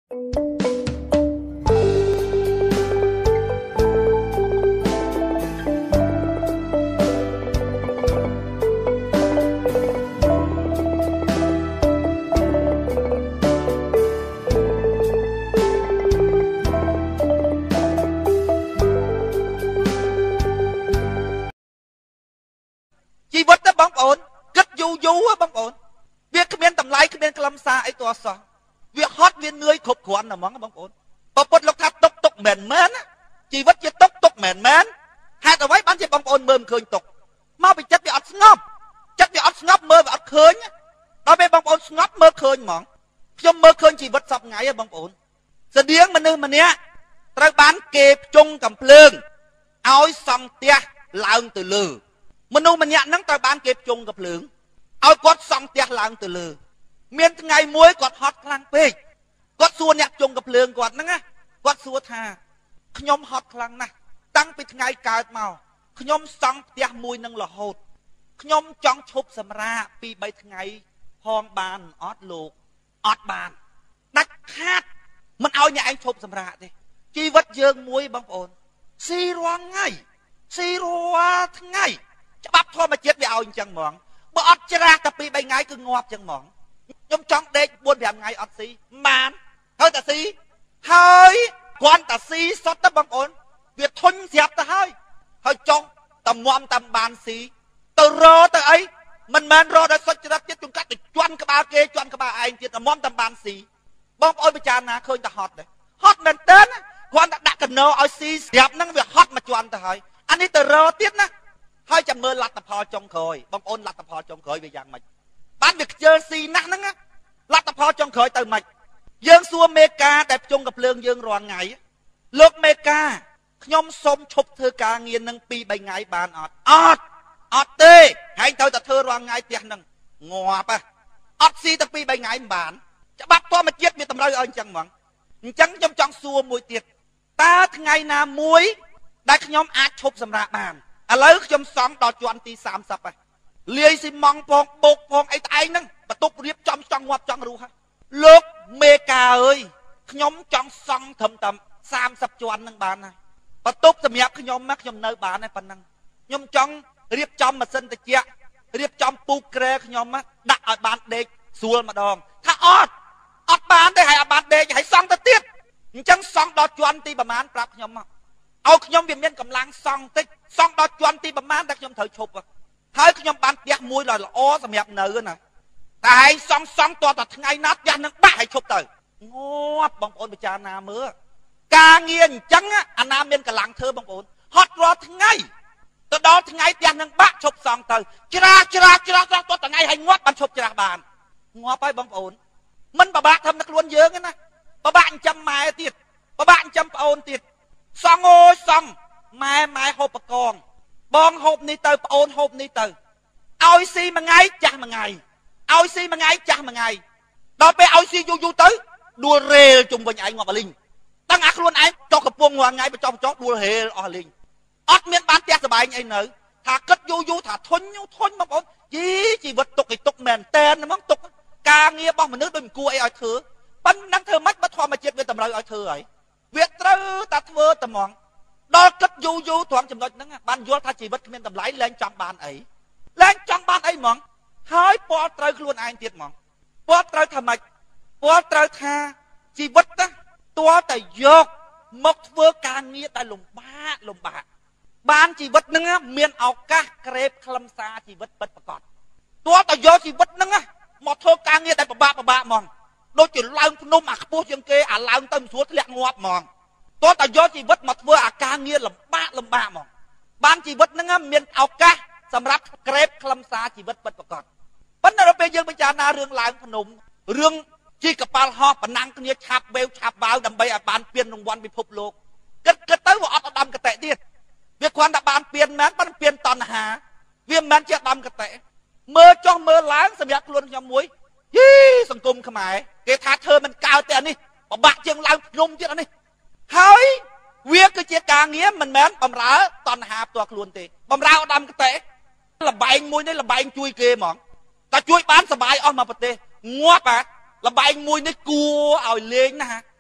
ชีวิตนะบางคนគិតយូរយូរបងប្អូនវាគ្មានតម្លៃគ្មានខ្លឹមសារអីទាល់សោះវាហត់វានឿយគ្រប់គ្រាន់តែហ្មងបងប្អូនប្រពុតលោកថាទុកមែនមែនជីវិតជាទុកមែនមែនហេតុអ្វីបានជាបងប្អូនមើលមិនឃើញទុកមកពីចិត្តវាអត់ស្ងប់ចិត្តវាអត់ស្ងប់មើលវាអត់ឃើញដល់ពេលបងប្អូនស្ងប់មើលឃើញហ្មងខ្ញុំមើលឃើញជីវិតសពថ្ងៃបងប្អូនស្តៀងមនុស្សម្នាក់ត្រូវបានគេភ្ជង់កំភ្លើងឲ្យសង់ផ្ទះឡើងទៅលើមនុស្សម្នាក់ហ្នឹងត្រូវបានគេភ្ជង់កំភ្លើងឲ្យគាត់សង់ផ្ទះឡើងទៅលើមានថ្ងៃមួយគាត់ហត់ខ្លាំងពេកគាត់សួរអ្នកភ្ជង់កំភ្លើងគាត់ហ្នឹងណាគាត់សួរថាខ្ញុំហត់ខ្លាំងណាស់តាំងពីថ្ងៃកើតមកខ្ញុំសង់ផ្ទះមួយនឹងរហូតខ្ញុំចង់ឈប់សម្រាកពី3ថ្ងៃផងបានអត់លោកអត់បានដាច់ខាតមិនឲ្យអ្នកឯងឈប់សម្រាកទេជីវិតយើងមួយបងប្អូនស៊ីរាល់ថ្ងៃស៊ីរាល់ថ្ងៃច្បាប់ធម្មជាតិវាឲ្យអញ្ចឹងហ្មងបើអត់ច្រាស់តែពី3ថ្ងៃគឺងាប់អញ្ចឹងហ្មងខ្ញុំចង់ដេក4 5ថ្ងៃអត់ស៊ីបានហើយតែស៊ីហើយគ្រាន់តែស៊ីសុទ្ធទៅបងប្អូនវាធុញស្រាប់ទៅហើយចង់តែមមតាមបានស៊ីទៅរទៅអីមិនមែនរដល់សុចរិតទៀតជង្កាត់ទៅជន់ក្បាលគេជន់ក្បាលឯងទៀតតែមមតាមបានស៊ីបងប្អូនពិចារណាឃើញតែហត់ដែរហត់មែនតើគ្រាន់តែដាក់កណោឲ្យស៊ីស្រាប់ហ្នឹងវាហត់មកជន់ទៅហើយអានេះទៅរទៀតណាហើយចាំមើលលទ្ធផលចុងក្រោយបងប្អូនលទ្ធផលចុងក្រោយវាយ៉ាងម៉េចបានវាខ្ជិលស៊ីណាស់ហ្នឹងលទ្ធផលចុងក្រោយទៅម៉េចយើងសួរមេការដែលភ្ជង់កំភ្លើងយើងរាល់ថ្ងៃលោកមេការខ្ញុំសូមឈប់ធ្វើការងារនឹង2 3ថ្ងៃបានអត់ទេហើយទៅតែធ្វើរាល់ថ្ងៃផ្ទះហ្នឹងងាប់អត់ស៊ីតែ2 3ថ្ងៃមិនបានច្បាប់ធម្មជាតិវាតម្រូវឲ្យអញ្ចឹងហ្មងអញ្ចឹងខ្ញុំចង់សួរមួយទៀតតើថ្ងៃណាមួយដែលខ្ញុំអាចឈប់សម្រាកបានឥឡូវខ្ញុំសង់ដល់ជាន់ទី30ហើយលាយស៊ីម៉ង់ផងបោកផងអីតែឯងហ្នឹងបន្ទប់រៀបចំចង់ងាប់ចង់រស់ហើយលោកមេការអើយខ្ញុំចង់សង់ត្រឹមតែ30ជាន់ហ្នឹងបានហើយបន្ទប់សម្រាប់ខ្ញុំខ្ញុំនៅបានហើយប៉ុណ្ណឹងខ្ញុំចង់រៀបចំម៉ាស៊ីនត្រជាក់រៀបចំពូកក្រែខ្ញុំដាក់ឲ្យបានដេកស្រួលម្ដងថាអត់បានទេហើយអត់បានដេកហើយសង់ទៅទៀតអញ្ចឹងសង់ដល់ជាន់ទីប្រមាណប្រាប់ខ្ញុំមកឲ្យខ្ញុំវាមានកម្លាំងសង់តិចសង់ដល់ជាន់ទីប្រមាណតែខ្ញុំត្រូវឈប់ហើយខ្ញុំបានផ្ទះមួយដ៏ល្អសម្រាប់នៅណាតែឯងសង់តតែថ្ងៃណាផ្ទះនឹងបាក់ឲ្យឈប់ទៅងាប់បងប្អូនពិចារណាមើលការងារអញ្ចឹងអាណាមានកម្លាំងធ្វើបងប្អូនហត់រាល់ថ្ងៃទៅដល់ថ្ងៃផ្ទះនឹងបាក់ឈប់សង់ទៅច្រាស់តថ្ងៃឲ្យងាប់បានឈប់ច្រាស់បានងាប់ហើយបងប្អូនមិនពិបាកធ្វើតែខ្លួនយើងទេណាពិបាកចិញ្ចឹមម៉ែទៀតពិបាកចិញ្ចឹមប្អូនទៀតសង់អូយសង់ម៉ែហូបបកងបងហូបនេះទៅប្អូនហូបនេះទៅឲ្យស៊ីមួយថ្ងៃចាស់មួយថ្ងៃឲ្យស៊ីមួយថ្ងៃចាស់មួយថ្ងៃដល់ពេលឲ្យស៊ីយូរទៅដួលរេលជុំវិញឯងងាប់អលីងដឹងអាខ្លួនឯងចុះកំពុងរាល់ថ្ងៃបញ្ចុះដួលរេលអស់លីងអត់មានបានផ្ទះសបាយអីនៅថាគិតយូរថាធុញបងប្អូនជីវិតទុកមែនតែនហ្មងទុកការងាររបស់មនុស្សដូចមិនគួរអីឲ្យធ្វើប៉ុណ្ណឹងធ្វើម៉េចបើធម្មជាតិវាតម្រូវឲ្យធ្វើហើយវាត្រូវតែធ្វើតែហ្មងដល់គិតយូរត្រង់ចំណុចហ្នឹងបានយល់ថាជីវិតគ្មានតម្លៃលែងចង់បានអីហ្មងហើយពាល់ត្រូវខ្លួនឯងទៀតហ្មងពាល់ត្រូវថាម៉េចពាល់ត្រូវថាជីវិតណាទាល់តែយកមកធ្វើការងារដែលលំបាកបានជីវិតហ្នឹងមានឱកាសក្រេបខ្លឹមសារជីវិតពិតប្រាកដទាល់តែយកជីវិតហ្នឹងមកធ្វើការងារដែលពិបាកហ្មងដូចជាឡើងភ្នំអាខ្ពស់ជាងគេអាឡើងទៅមិនស្រួលធ្លាក់ងាប់ហ្មងតើតើយកជីវិតមកធ្វើអាការងារលំបាកហ្មងបានជីវិតហ្នឹងមានឱកាសសម្រាប់ក្រេបខ្លឹមសារជីវិតពិតប្រាកដប៉ុន្តែដល់ពេលយើងពិចារណារឿងឡើងភ្នំរឿងជីកប៉ាល់ហោះប្រណាំងគ្នាឆាប់វេវឆាប់វ៉ាវដើម្បីឲ្យបានពានរង្វាន់ពិភពលោកគិតទៅវាអត់ឧត្តមកតេទៀតវាគ្រាន់តែបានពានមែនបានពានតណ្ហាវាមិនមែនជាឧត្តមកតេមើលចុះមើលឡើងសម្រាប់ខ្លួនខ្ញុំមួយសង្គមខ្មែរគេថាធ្វើមិនកើតទេអានេះពិបាកជាងឡើងភ្នំទៀតអានេះហើយវាគឺជាការងារមិនមែនបំរើតណ្ហាផ្ទាល់ខ្លួនទេបំរើឧត្តមកតេលបែងមួយនេះលបែងជួយគេហ្មងតែជួយបានសុបាយអស់មកប្រទេសងាប់លបែងមួយនេះគួរឲ្យលេងណា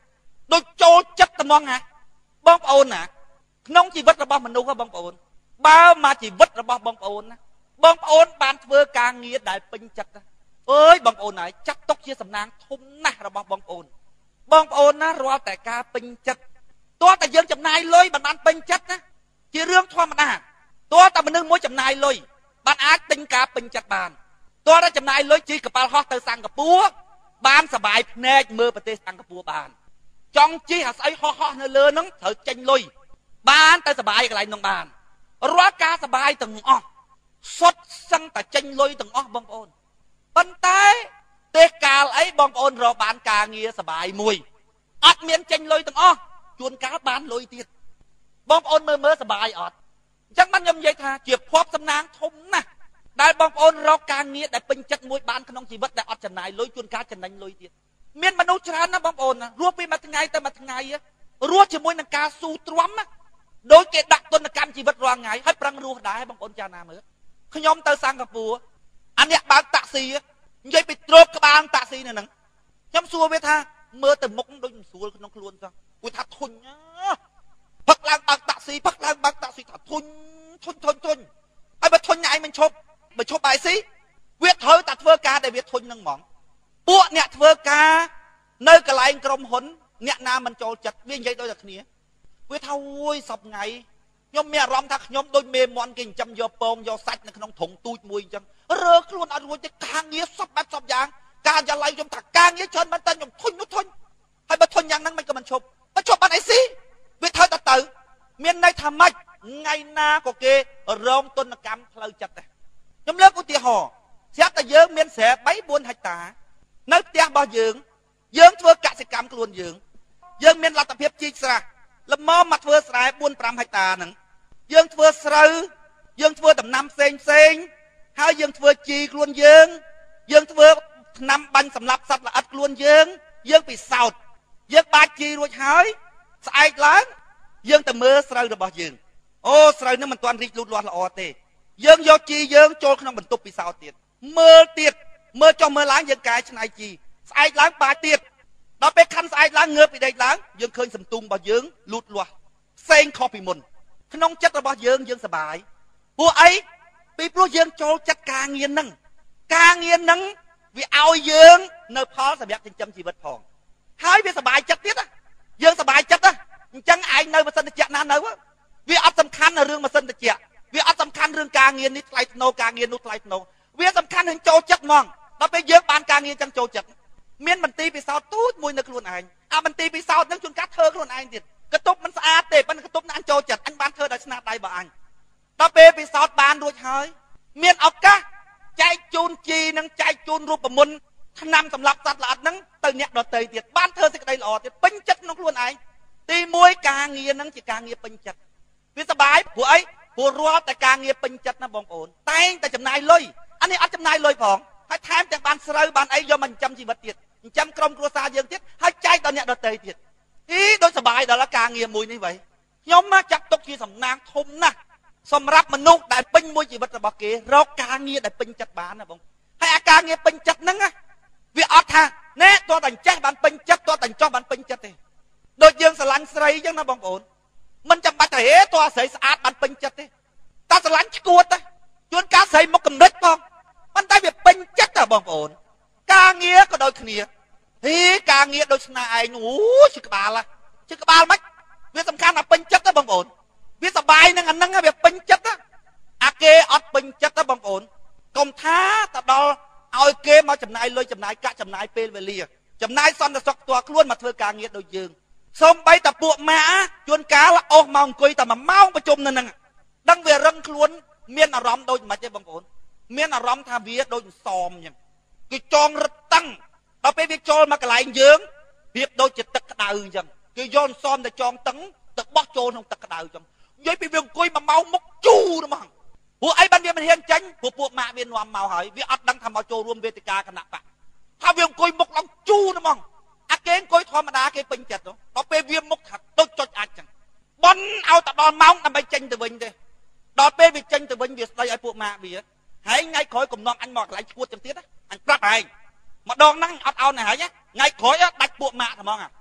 ដូចចូលចិត្តត្មងណាបងប្អូនណាក្នុងជីវិតរបស់មនុស្សបងប្អូនបើមកជីវិតរបស់បងប្អូនណាបងប្អូនបានធ្វើការងារដែលពេញចិត្តអើយបងប្អូនហើយចាត់ទុកជាសំណាងធំណាស់របស់បងប្អូនបងប្អូនណារាល់តែការពេញចិត្តតើតែយើងចំណាយលុយបានពេញចិត្តណាជារឿងធម្មតាតើតែមនុស្សមួយចំណាយលុយបានអាចទិញការពេញចិត្តបានតើតែចំណាយលុយជិះកប៉ាល់ហោះទៅសិង្ហបុរីបានសบายភ្នែកមើលប្រទេសសិង្ហបុរីបានចង់ជិះអាស្អីហោះនៅលើហ្នឹងត្រូវចេញលុយបានទៅសบายកន្លែងហ្នឹងបានរាល់ការសบายទាំងអស់សុទ្ធសឹងតែចេញលុយទាំងអស់បងប្អូនប៉ុន្តែទេសកាលអីបងប្អូនរកបានការងារសบายមួយអត់មានចេញលុយទាំងអស់ជួនកាលបានលុយទៀតបងប្អូនមើលសบายអត់អញ្ចឹងបានខ្ញុំនិយាយថាជាភ័ព្វសំណាងធំណាស់ដែលបងប្អូនរកការងារដែលពេញចិត្តមួយបានក្នុងជីវិតដែលអត់ចំណាយលុយជួនកាលចំណេញលុយទៀតមានមនុស្សច្រើនណាស់បងប្អូនណារស់ពីមួយថ្ងៃទៅមួយថ្ងៃរស់ជាមួយនឹងការស៊ូទ្រាំណាដោយគេដាក់ទណ្ឌកម្មជីវិតរាល់ថ្ងៃហើយប្រឹងរស់ដែរបងប្អូនចាណាមើលខ្ញុំទៅសិង្ហបុរីអាអ្នកបើកតាក់ស៊ីនិយាយពីទ្រពក្បាលតាក់ស៊ីនៅហ្នឹងខ្ញុំសួរវាថាមើលទៅមុខដូចមិនស្រួលក្នុងខ្លួនសោះគាត់ថាធុញផឹកឡើងបើកតាក់ស៊ីផឹកឡើងបើកតាក់ស៊ីថាធុញហើយបើធុញឯងមិនឈប់បើឈប់បាយស៊ីវាត្រូវតែធ្វើការដែលវាធុញហ្នឹងហ្មងពួកអ្នកធ្វើការនៅកន្លែងក្រុមហ៊ុនអ្នកណាមិនចូលចិត្តវានិយាយដូចតែគ្នាវាថាអូយសពថ្ងៃខ្ញុំមានអារម្មណ៍ថាខ្ញុំដូចមេមន់គេចិញ្ចឹមយកពងយកសាច់នៅក្នុងធុងទូចមួយអញ្ចឹងរើខ្លួនអត់រួចទេការងារសពបែបសពយ៉ាងការយ៉ាឡៃខ្ញុំថាការងារច្រើនមែនតើខ្ញុំធុញហើយបើធុញយ៉ាងហ្នឹងមិនក៏មិនឈប់បើឈប់បានអីស៊ីវាត្រូវតែទៅមានន័យថាម៉េចថ្ងៃណាក៏គេរងទណ្ឌកម្មផ្លូវចិត្តដែរខ្ញុំលើកឧទាហរណ៍ស្រាប់តែយើងមានស្រែ 3-4 ហិកតានៅផ្ទះរបស់យើងធ្វើកសិកម្មខ្លួនយើងមានលទ្ធភាពជីកស្រះល្មមមកធ្វើស្រែ 4-5 ហិកតាហ្នឹងយើងធ្វើស្រូវយើងធ្វើដំណាំផ្សេងហើយយើងធ្វើជីខ្លួនយើងធ្វើថ្នាំបាញ់សម្លាប់សត្វល្អិតខ្លួនយើងពិសោធន៍យើងបាច់ជីរួចហើយស្អែកឡើងយើងទៅមើលស្រូវរបស់យើងអូស្រូវនេះមិនទាន់រីកលូតលាស់ល្អទេយើងយកជីយើងចូលក្នុងបន្ទប់ពិសោធន៍ទៀតមើលចុះមើលឡើងយើងកែច្នៃជីស្អែកឡើងបាច់ទៀតដល់ពេលខាន់ស្អែកឡើងងើបពីដេកឡើងយើងឃើញសន្ទុំរបស់យើងលូតលាស់ផ្សេងខុសពីមុនក្នុងចិត្តរបស់យើងសប្បាយពួកអីពីព្រោះយើងចូលចិត្តការងារហ្នឹងវាឲ្យយើងនៅផលសម្រាប់ចិញ្ចឹមជីវិតផងហើយវាសប្បាយចិត្តទៀតយើងសប្បាយចិត្តអញ្ចឹងឯងនៅម៉ាស៊ីនត្រជាក់ណានៅវាអត់សំខាន់នៅរឿងម៉ាស៊ីនត្រជាក់វាអត់សំខាន់រឿងការងារនេះថ្លៃថ្នូរការងារនោះថ្លៃថ្នូរវាសំខាន់រឿងចូលចិត្តហ្មងដល់ពេលយើងបានការងារចឹងចូលចិត្តមានមន្ទីរពិសោធន៍ទូចមួយនៅខ្លួនឯងអាមន្ទីរពិសោធន៍ហ្នឹងជួនកាលធ្វើខ្លួនឯងទៀតកតុបមិនស្អាតទេប៉ុន្តែកតុបណាអញចូលចិត្តអញបានធ្វើដោយស្នាដៃរបស់អញដល់ពេលពិសោធន៍បានរួចហើយមានឱកាសចែកជូនជីនឹងចែកជូនរូបមន្តថ្នាំសម្រាប់សត្វល្អិតហ្នឹងទៅអ្នកដទៃទៀតបានធ្វើសេចក្តីល្អទៀតពេញចិត្តក្នុងខ្លួនឯងទី1ការងារហ្នឹងជាការងារពេញចិត្តវាសប្បាយព្រោះអីព្រោះរាល់តែការងារពេញចិត្តណាបងប្អូនតែងតែចំណាយលុយអានេះអត់ចំណាយលុយផងហើយថែមទាំងបានស្រូវបានអីយកមកចិញ្ចឹមជីវិតទៀតចិញ្ចឹមក្រុមគ្រួសារយើងទៀតហើយចែកដល់អ្នកដទៃទៀតដូចសប្បាយដល់ការងារមួយនេះវិញខ្ញុំមកចាត់ទុកជាសំណាងធំណាស់សម្រាប់មនុស្សដែលពេញមួយជីវិតរបស់គេរកការងារដែលពេញចិត្តបានណាបងហើយអាការងារពេញចិត្តហ្នឹងវាអត់ថាណែតើតែចេះបានពេញចិត្តតើតែចង់បានពេញចិត្តទេដូចយើងស្រឡាញ់ស្រីអញ្ចឹងណាបងប្អូនមិនចាំបាច់តែហេតើស្រីស្អាតបានពេញចិត្តទេតែស្រឡាញ់ឈួតទេជួនកាលស្រីមុខកំរិចផងប៉ុន្តែវាពេញចិត្តតែបងប្អូនការងារក៏ដូចគ្នាការងារដូចស្នាឯងអូជិះក្បាលមិនវាសំខាន់តែពេញចិត្តទេបងប្អូនវាសបាយនឹងអាហ្នឹងវាពេញចិត្តអាគេអត់ពេញចិត្តទេបងប្អូនកុំថាទៅដល់ឲ្យគេមកចំណាយលុយចំណាយកាក់ចំណាយពេលវេលាចំណាយសន្តិសុខផ្ទាល់ខ្លួនមកធ្វើការងារដូចយើងសូម្បីតែពួកម៉ាជួនកាលអស់មកអង្គុយតែ1ម៉ោងប្រជុំនៅហ្នឹងដឹងវារឹងខ្លួនមានអារម្មណ៍ដូចមិនទេបងប្អូនមានអារម្មណ៍ថាវាដូចសមអញ្ចឹងគេចងរឹតតឹងដល់ពេលវាចូលមកកន្លែងយើងវាដូចជាទឹកក្តៅអញ្ចឹងគេយកសមតែចងតឹងទៅបោះចូលក្នុងទឹកក្តៅអញ្ចឹងនិយាយពីវាអង្គុយ1ម៉ោងមុខជូរហ្មងពួកអីបានវាមិនហ៊ានចាញ់ពួកម៉ាក់វានាំមកហើយវាអត់ដឹងថាមកចូលរួមវេទិកាគណៈបកថាវាអង្គុយមុខឡើងជូរហ្មងអាគេអង្គុយធម្មតាគេពេញចិត្តដល់ពេលវាមុខថាដូចចុចអាចចឹងបន់ឲ្យតែដល់ម៉ោងដើម្បីចេញទៅវិញទេដល់ពេលវាចេញទៅវិញវាស្ដីឲ្យពួកម៉ាក់វាហើយថ្ងៃក្រោយកំណត់អញមកកន្លែងឈួតចឹងទៀតអញប្រាប់ឯងម្ដងហ្នឹងអត់អោនហើយថ្ងៃក្រោយដាច់ពួកម៉ាក់ហ្មង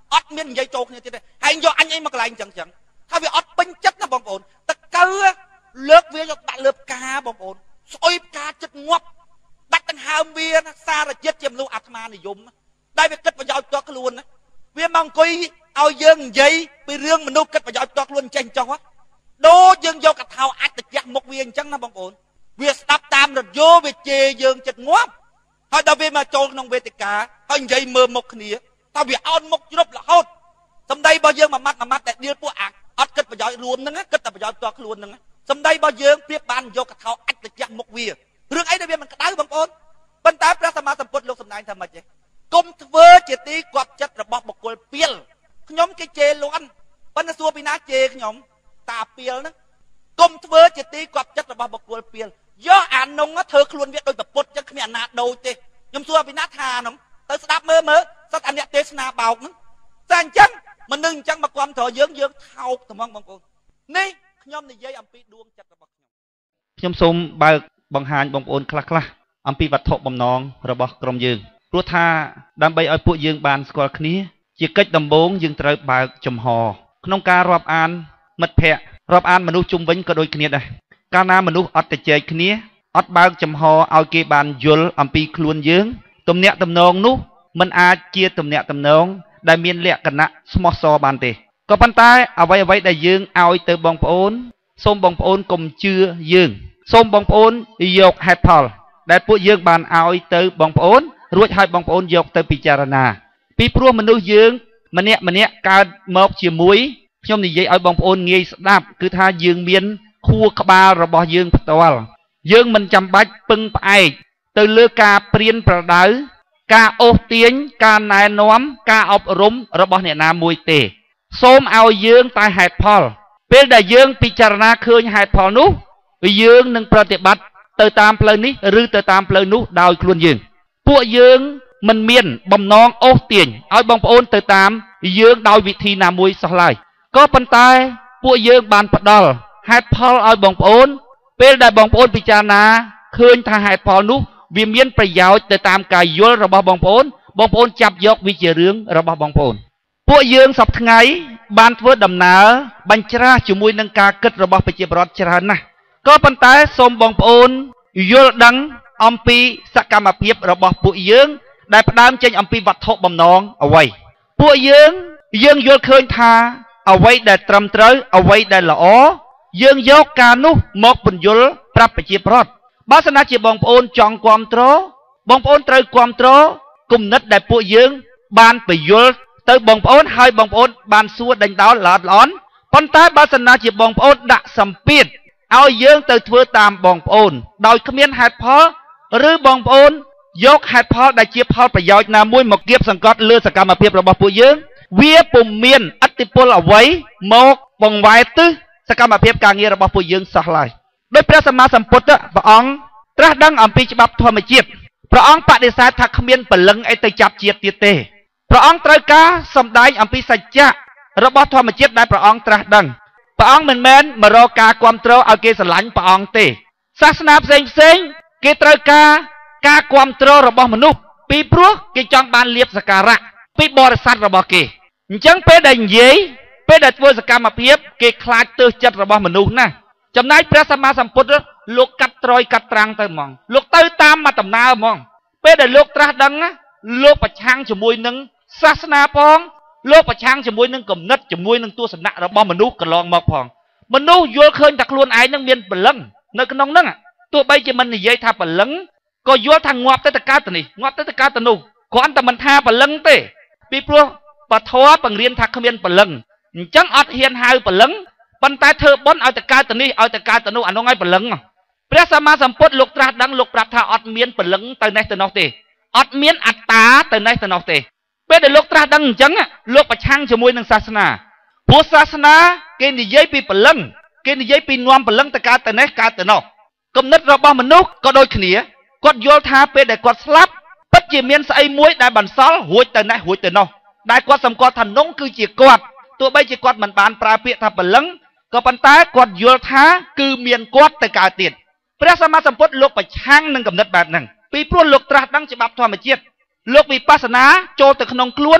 អត់មាននិយាយចូលគ្នាទៀតទេហើយយកអញអីមកកន្លែងចឹងថាវាអត់ពេញចិត្តណាបងប្អូនតកើលើកវាយកដាក់លើផ្កាបងប្អូនស្អុយផ្កាចិត្តងាប់ដាច់ដង្ហើមវាណាសារជាតិជាមនុស្សអាត្មានិយមដែលវាគិតប្រយោជន៍ផ្ទាល់ខ្លួនណាវាមកអង្គុយឲ្យយើងនិយាយពីរឿងមនុស្សគិតប្រយោជន៍ផ្ទាល់ខ្លួនចេះចុះដូចយើងយកកថាអត្តចមុខវាអញ្ចឹងណាបងប្អូនវាស្ដាប់តាមរយោវាជេរយើងចិត្តងាប់ហើយដល់វាមកចូលក្នុងវេទិកាហើយនិយាយមើលមុខគ្នាតើវាអោនមុខជ្រប់រហូតសម្ដីរបស់យើងមួយម៉ាត់តែដៀលពួកអាអត់គិតប្រយោជន៍រួមហ្នឹងគិតតែប្រយោជន៍ផ្ទាល់ខ្លួនហ្នឹងសម្ដីរបស់យើងប្រៀបបានយកកថាអត្តចមុខវារឿងអីដែលវាមិនក្តៅបងប្អូនប៉ុន្តែព្រះសម្មាសម្ពុទ្ធលោកសម្ដែងថាម៉េចទេកុំធ្វើជាទីគាប់ចិត្តរបស់បុគ្គលពីលខ្ញុំគេជេរលន់ប៉ុន្តែសួរពីណាជេរខ្ញុំតាពីលហ្នឹងកុំធ្វើជាទីគាប់ចិត្តរបស់បុគ្គលពីលយកអានងធ្វើខ្លួនវាដូចប្រពុតចឹងគ្មានអាណាដូចទេខ្ញុំសួរពីណាថាហ្នឹងទៅស្ដាប់មើលសិតអាអ្នកទេសនាបោកហ្នឹងតែអញ្ចឹងមនុស្សអញ្ចឹងមកគាំទ្រយើងថោកត្មងបងប្អូននេះខ្ញុំនិយាយអំពីដួងចិត្តរបស់ខ្ញុំសូមបើកបង្ហាញបងប្អូនខ្លះអំពីវត្ថុបំណងរបស់ក្រុមយើងព្រោះថាដើម្បីឲ្យពួកយើងបានស្គាល់គ្នាជាកិច្ចដំបូងយើងត្រូវបើកចំហក្នុងការរាប់អានមិត្តភ័ក្តិរាប់អានមនុស្សជុំវិញក៏ដូចគ្នាដែរកាលណាមនុស្សអត់ទៅជែកគ្នាអត់បើកចំហឲ្យគេបានយល់អំពីខ្លួនយើងទំនាក់ទំនងនោះมันអាចជាទំនាក់ទំនងដែលមានលក្ខណៈស្មោះសរបានទេក៏ប៉ុន្តែអ្វីដែលយើងឲ្យទៅបងប្អូនសូមបងប្អូនកុំជឿយើងសូមបងប្អូនយកហេតុផលដែលពួកយើងបានឲ្យទៅបងប្អូនរួចឲ្យបងប្អូនយកទៅពិចារណាពីព្រោះមនុស្សយើងម្នាក់កើតមកជាមួយខ្ញុំនិយាយឲ្យបងប្អូនងាយស្ដាប់គឺថាយើងមានខួរក្បាលរបស់យើងផ្ទាល់យើងមិនចាំបាច់ពឹងផ្អែកទៅលើការព្រៀនប្រដៅការអូសទាញការណែនាំការអប់រំរបស់អ្នកណាមួយទេសូមឲ្យយើងតែហេតុផលពេលដែលយើងពិចារណាឃើញហេតុផលនោះយើងនឹងប្រតិបត្តិទៅតាមផ្លូវនេះឬទៅតាមផ្លូវនោះដោយខ្លួនយើងពួកយើងមិនមានបំណងអូសទាញឲ្យបងប្អូនទៅតាមយើងដោយវិធីណាមួយសោះឡើយក៏ប៉ុន្តែពួកយើងបានផ្ដល់ហេតុផលឲ្យបងប្អូនពេលដែលបងប្អូនពិចារណាឃើញថាហេតុផលនោះវាមានប្រយោជន៍ទៅតាមការយល់របស់បងប្អូនចាប់យកវាជារឿងរបស់បងប្អូនពួកយើងសប្តាហ៍ថ្ងៃបានធ្វើដំណើរបញ្ច្រាស់ជាមួយនឹងការគិតរបស់ប្រជាពលរដ្ឋច្រើនណាស់ក៏ប៉ុន្តែសូមបងប្អូនយល់ដឹងអំពីសកម្មភាពរបស់ពួកយើងដែលផ្ដើមចេញអំពីវត្ថុបំណងអ្វីពួកយើងយល់ឃើញថាអ្វីដែលត្រឹមត្រូវអ្វីដែលល្អយើងយកការនោះមកពន្យល់ប្រាប់ប្រជាពលរដ្ឋបើសិនជាបងប្អូនចង់គាំទ្របងប្អូនត្រូវគាំទ្រគំនិតដែលពួកយើងបានពន្យល់ទៅបងប្អូនហើយបងប្អូនបានសួរដេញដោលល្អន់ប៉ុន្តែបើសិនជាបងប្អូនដាក់សម្ពាធឲ្យយើងទៅធ្វើតាមបងប្អូនដោយគ្មានហេតុផលឬបងប្អូនយកហេតុផលដែលជាផលប្រយោជន៍ណាមួយមកគៀបសង្កត់លើសកម្មភាពរបស់ពួកយើងវាពុំមានឥទ្ធិពលអ្វីមកបង្វែរទិសសកម្មភាពការងាររបស់ពួកយើងសោះឡើយដោយព្រះសម្មាសម្ពុទ្ធព្រះអង្គត្រាស់ដឹងអំពីច្បាប់ធម្មជាតិព្រះអង្គបដិសេធថាគ្មានព្រលឹងអីទៅចាប់ជាតិទៀតទេព្រះអង្គត្រូវការសម្ដែងអំពីសច្ចៈរបស់ធម្មជាតិដែលព្រះអង្គត្រាស់ដឹងព្រះអង្គមិនមែនមករកការគ្រប់គ្រងឲ្យគេស្រឡាញ់ព្រះអង្គទេសាសនាផ្សេងគេត្រូវការគ្រប់គ្រងរបស់មនុស្សពីព្រោះគេចង់បានលៀបសក្ការៈពីបរិស័ទរបស់គេអញ្ចឹងពេលដែលនិយាយពេលដែលធ្វើសកម្មភាពគេខ្លាចទើសចិត្តរបស់មនុស្សណាចំណែកព្រះសម្មាសម្ពុទ្ធលោកកាត់ត្រយកាត់ត្រាំងទៅហ្មងលោកទៅតាមមកដំណើរហ្មងពេលដែលលោកត្រាស់ដឹងលោកប្រឆាំងជាមួយនឹងសាសនាផងលោកប្រឆាំងជាមួយនឹងគំនិតជាមួយនឹងទស្សនៈរបស់មនុស្សកន្លងមកផងមនុស្សយល់ឃើញថាខ្លួនឯងនឹងមានព្រលឹងនៅក្នុងហ្នឹងទោះបីជាមិននិយាយថាព្រលឹងក៏យល់ថាងាប់ទៅកើតទៅនេះងាប់ទៅកើតទៅនោះគ្រាន់តែមិនថាព្រលឹងទេពីព្រោះពធបង្រៀនថាគ្មានព្រលឹងអញ្ចឹងអត់ហ៊ានហៅព្រលឹងប៉ុន្តែធ្វើបុណ្យឲ្យទៅកើតទៅនេះឲ្យទៅកើតទៅនោះអានោះឲ្យព្រលឹងព្រះសម្មាសម្ពុទ្ធលោកត្រាស់ដឹងលោកប្រាប់ថាអត់មានព្រលឹងទៅនេះទៅនោះទេអត់មានអត្តាទៅនេះទៅនោះទេពេលដែលលោកត្រាស់ដឹងអញ្ចឹងលោកប្រឆាំងជាមួយនឹងសាសនាព្រោះសាសនាគេនិយាយពីព្រលឹងគេនិយាយពីនាំព្រលឹងទៅកើតទៅនេះកើតទៅនោះគំនិតរបស់មនុស្សក៏ដូចគ្នាគាត់យល់ថាពេលដែលគាត់ស្លាប់ពិតជាមានស្អីមួយដែលបន្សល់រួចទៅនេះរួចទៅនោះដែលគាត់សម្គាល់ថានោះគឺជាគាត់ទោះបីជាគាត់មិនបានប្រើពាក្យថាព្រលឹងក៏ប៉ុន្តែគាត់យល់ថាគឺមានគាត់ទៅកើតទៀតព្រះសម្មាសម្ពុទ្ធលោកប្រឆាំងនឹងគំនិតបែបហ្នឹងពីព្រោះលោកត្រាស់ដឹងច្បាប់ធម្មជាតិលោកវិបស្សនាចូលទៅក្នុងខ្លួន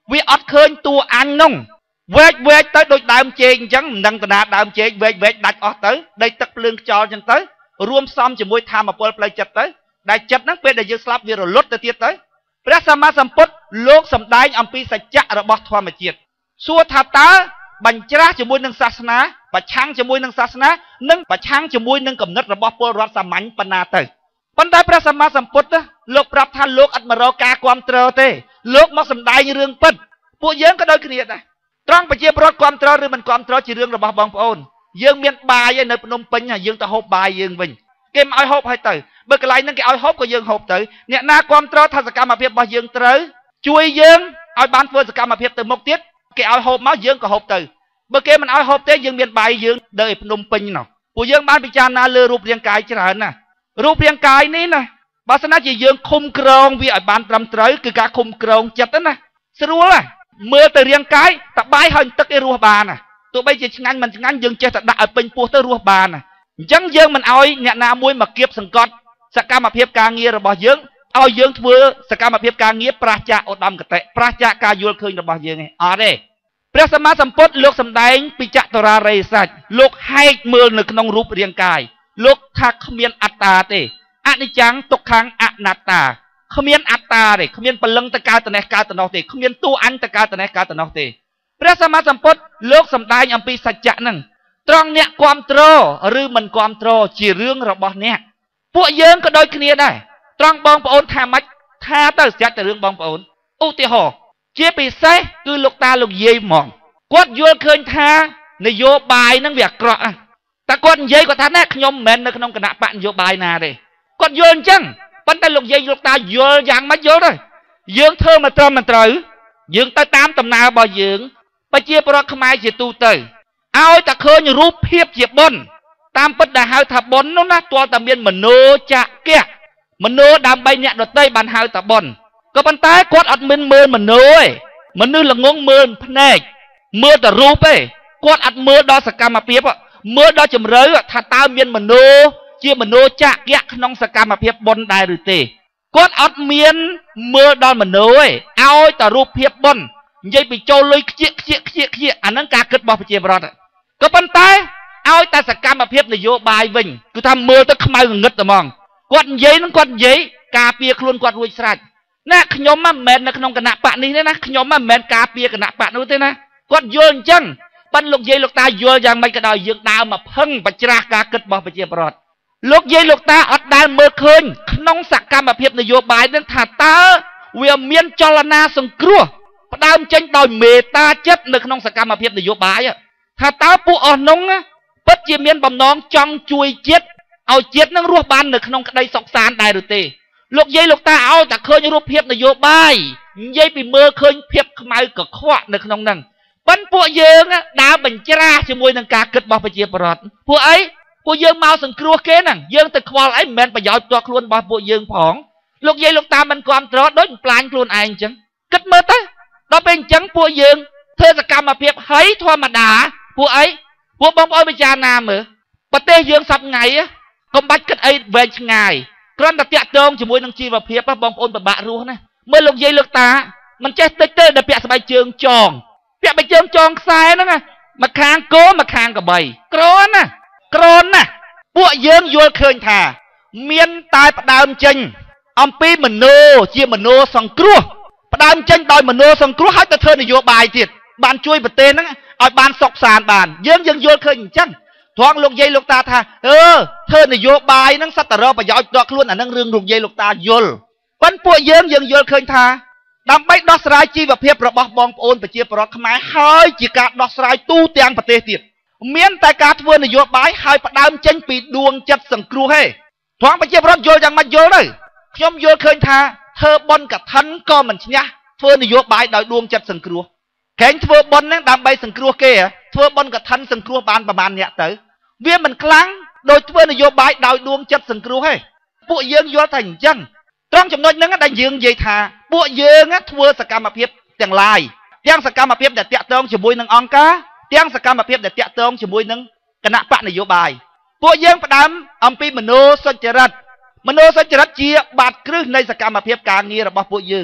វាអត់ឃើញតួអញនោះវែកទៅដូចដើមជែកអញ្ចឹងមិនដឹងតាណាដើមជែកវែកដាច់អស់ទៅដីទឹកភ្លើងខ្យល់អញ្ចឹងទៅរួមផ្សំជាមួយធម៌ពលផ្លូវចិត្តទៅដែលចិត្តហ្នឹងពេលដែលយើងស្លាប់វារលត់ទៅទៀតទៅព្រះសម្មាសម្ពុទ្ធលោកសម្ដែងអំពីសច្ចៈរបស់ធម្មជាតិសួរថាតើបញ្ច្រាស់ជាមួយនឹងសាសនាប្រឆាំងជាមួយនឹងសាសនានិងប្រឆាំងជាមួយនឹងគំនិតរបស់ពលរដ្ឋសាមញ្ញប៉ុណ្ណាទៅប៉ុន្តែព្រះសម្មាសម្ពុទ្ធលោកប្រាប់ថាលោកអត់មករកការគ្រប់គ្រងទេលោកមកសម្ដែងរឿងពិតពួកយើងក៏ដូចគ្នាដែរត្រង់ប្រជាពលរដ្ឋគ្រប់គ្រងឬមិនគ្រប់គ្រងជារឿងរបស់បងប្អូនយើងមានបាយឯនៅភ្នំពេញយើងទៅហូបបាយយើងវិញគេមិនឲ្យហូបឲ្យទៅបើកន្លែងហ្នឹងគេឲ្យហូបក៏យើងហូបទៅអ្នកណាគ្រប់គ្រងថាសកម្មភាពរបស់យើងត្រូវជួយយើងឲ្យបានធ្វើសកម្មភាពទៅមុខទៀតគេឲ្យហូបមកយើងក៏ហូបទៅបើគេមិនឲ្យហូបទេយើងមានបាយយើងនៅភ្នំពេញនោះពួកយើងបានពិចារណាលើរូបរាងកាយច្រើនណាស់រូបរាងកាយនេះណាបើសិនណាជាយើងឃុំក្រងវាឲ្យបានត្រឹមត្រូវគឺការឃុំក្រងចិត្តណាស្រួលណាមើលទៅរាងកាយតបាយហើយទឹកឯរស់បានណាទោះបីជាឆ្ងាញ់មិនឆ្ងាញ់យើងចេះតែដាក់ឲ្យពេញពោះទៅរស់បានណាអញ្ចឹងយើងមិនឲ្យអ្នកណាមួយមកគៀបសង្កត់សកម្មភាពការងាររបស់យើងឲ្យយើងធ្វើសកម្មភាពការងារប្រឆាចឧត្តមគតិប្រឆាចការយល់ឃើញរបស់យើងឯងអត់ទេព្រះសម្មាសម្ពុទ្ធលោកសម្ដែងពីចតុរារិយសច្ចលោកហែកមើលនៅក្នុងរូបរាងកាយលោកថាគ្មានអត្តាទេអនិច្ចំទុក្ខំអនត្តាគ្មានអត្តាទេគ្មានពលឹងទៅកើតទៅនេះកើតទៅនោះទេគ្មានតួអញទៅកើតទៅនេះកើតទៅនោះទេព្រះសម្មាសម្ពុទ្ធលោកសម្ដែងអំពីសច្ចៈហ្នឹងត្រង់អ្នកគ្រប់គ្រងឬមិនគ្រប់គ្រងជារឿងរបស់អ្នកពួកយើងក៏ដូចគ្នាដែរត្រង់បងប្អូនថាម៉េចថាទៅស្រាប់តែរឿងបងប្អូនឧទាហរណ៍ជាពិសេសគឺលោកតាលោកយាយហ្មងគាត់យល់ឃើញថានយោបាយហ្នឹងវាអាក្រក់តែគាត់និយាយគាត់ថាណាខ្ញុំមិនមែននៅក្នុងគណៈបកនយោបាយណាទេគាត់យល់អញ្ចឹងប៉ុន្តែលោកយាយលោកតាយល់យ៉ាងម៉េចយល់ទៅយើងធ្វើមកត្រឹមមិនត្រូវយើងទៅតាមដំណើររបស់យើងប្រជាពលរដ្ឋខ្មែរជាទូទៅឲ្យតែឃើញរូបភាពជាបុណ្យតាមពិតដែលហៅថាបុណ្យនោះណាទាល់តែមានមโนចក្រៈមโนដើម្បីអ្នកដតីបានហៅថាបុណ្យក៏ប៉ុន្តែគាត់អត់មានមើលមโนទេមនុស្សល្ងងមើលភ្នែកមើលតែរូបទេគាត់អត់មើលដល់សកម្មភាពមើលដល់ជំរឿថាតើមានមโนជាមโนចក្រៈក្នុងសកម្មភាពបុណ្យដែរឬទេគាត់អត់មានមើលដល់មโนទេឲ្យតែរូបភាពបុណ្យនិយាយពីចូលលុយខ្ជិកអាហ្នឹងការគិតរបស់ប្រជាពលរដ្ឋក៏ប៉ុន្តែឲ្យតែសកម្មភាពនយោបាយវិញគឺថាមើលទៅខ្មៅងងឹតតែហ្មងគាត់និយាយនឹងគាត់និយាយការពារខ្លួនគាត់រួចស្រេចណាខ្ញុំមិនមែននៅក្នុងគណៈបកនេះទេណាខ្ញុំមិនមែនការពារគណៈបកនោះទេណាគាត់យល់អញ្ចឹងប៉ិនលោកយាយលោកតាយល់យ៉ាងម៉េចក៏ដោយយើងដើរមកផឹងបច្រាស់ការគិតរបស់ប្រជាពលរដ្ឋលោកយាយលោកតាអត់ដែលមើលឃើញក្នុងសកម្មភាពនយោបាយនឹងថាតើវាមានចលនាសង្គ្រោះផ្ដើមចេញដោយមេត្តាចិត្តនៅក្នុងសកម្មភាពនយោបាយថាតើពួកអស់នោះពិតជាមានបំណងចង់ជួយជាតិឲ្យជាតិនឹងរស់បាននៅក្នុងក្តីសុខសាន្តដែរឬទេលោកយាយលោកតាឲ្យតែឃើញរូបភាពនយោបាយនិយាយពីមើលឃើញភាពខ្មៅកខ្វក់នៅក្នុងហ្នឹងប៉ុន្តែពួកយើងដើរបញ្ច្រាស់ជាមួយនឹងការគិតរបស់ប្រជាពលរដ្ឋពួកអីពួកយើងមកសង្គ្រោះគេហ្នឹងយើងទៅខ្វល់អីមិនមែនប្រយោជន៍ផ្ទាល់ខ្លួនរបស់ពួកយើងផងលោកយាយលោកតាមិនគ្រប់គ្រងដូចផ្លាញខ្លួនឯងអញ្ចឹងគិតមើលទៅដល់ពេលអញ្ចឹងពួកយើងធ្វើសកម្មភាពហើយធម្មតាពួកអីពួកបងប្អូនពិចារណាមើលប្រទេសយើងសប្តាហ៍ថ្ងៃកុំបាច់គិតអីវែងឆ្ងាយគ្រាន់តែតាក់ទងជាមួយនឹងជីវភាពបងប្អូនពិបាករស់ណាមើលលោកយាយលោកតាមិនចេះតិចទេដែលពាក់ស្បែកជើងចងពាក់ស្បែកជើងចងខ្សែហ្នឹងមកខាងគោមកខាងក្របីក្រណាពួកយើងយល់ឃើញថាមានតែផ្ដើមចេញអំពីមโนជាមโนសង្គ្រោះផ្ដើមចេញដោយមโนសង្គ្រោះឲ្យទៅធ្វើនយោបាយទៀតបានជួយប្រទេសហ្នឹងឲ្យបានសុខសាន្តបានយើងយល់ឃើញអញ្ចឹងត្រង់លោកយាយលោកតាថាធ្វើនយោបាយហ្នឹងសត្វតរប្រយោជន៍ដល់ខ្លួនអាហ្នឹងរឿងលោកយាយលោកតាយល់ប៉ុន្តែពួកយើងយល់ឃើញថាដើម្បីដោះស្រាយជីវភាពរបស់បងប្អូនប្រជាពលរដ្ឋខ្មែរហើយជាការដោះស្រាយទូទាំងប្រទេសទៀតមានតែការធ្វើនយោបាយហើយផ្ដើមចេញពីដួងចិត្តសង្គ្រោះទេត្រង់ប្រជាពលរដ្ឋយល់យ៉ាងម៉េចយល់ទៅខ្ញុំយល់ឃើញថាធ្វើបុណ្យកឋិនក៏មិនឈ្នះធ្វើនយោបាយដោយដួងចិត្តសង្គ្រោះកែងធ្វើបុណ្យហ្នឹងដើម្បីសង្គ្រោះគេធ្វើបុណ្យកឋិនសង្គ្រោះបានប្រមាណអ្នកទៅវាមិនខ្លាំងដោយធ្វើនយោបាយដោយដួងចិត្តសង្គ្រោះទេពួកយើងយល់ថាអញ្ចឹងត្រង់ចំណុចហ្នឹងដែលយើងនិយាយថាពួកយើងធ្វើសកម្មភាពទាំងឡាយទាំងសកម្មភាពដែលតាក់ទងជាមួយនឹងអង្គការទាំងសកម្មភាពដែលតាក់ទងជាមួយនឹងគណៈបកនយោបាយពួកយើងផ្ដើមអំពីមโนសុចរិតជាបាតគ្រឹះនៃសកម្មភាពការងាររបស់ពួកយើង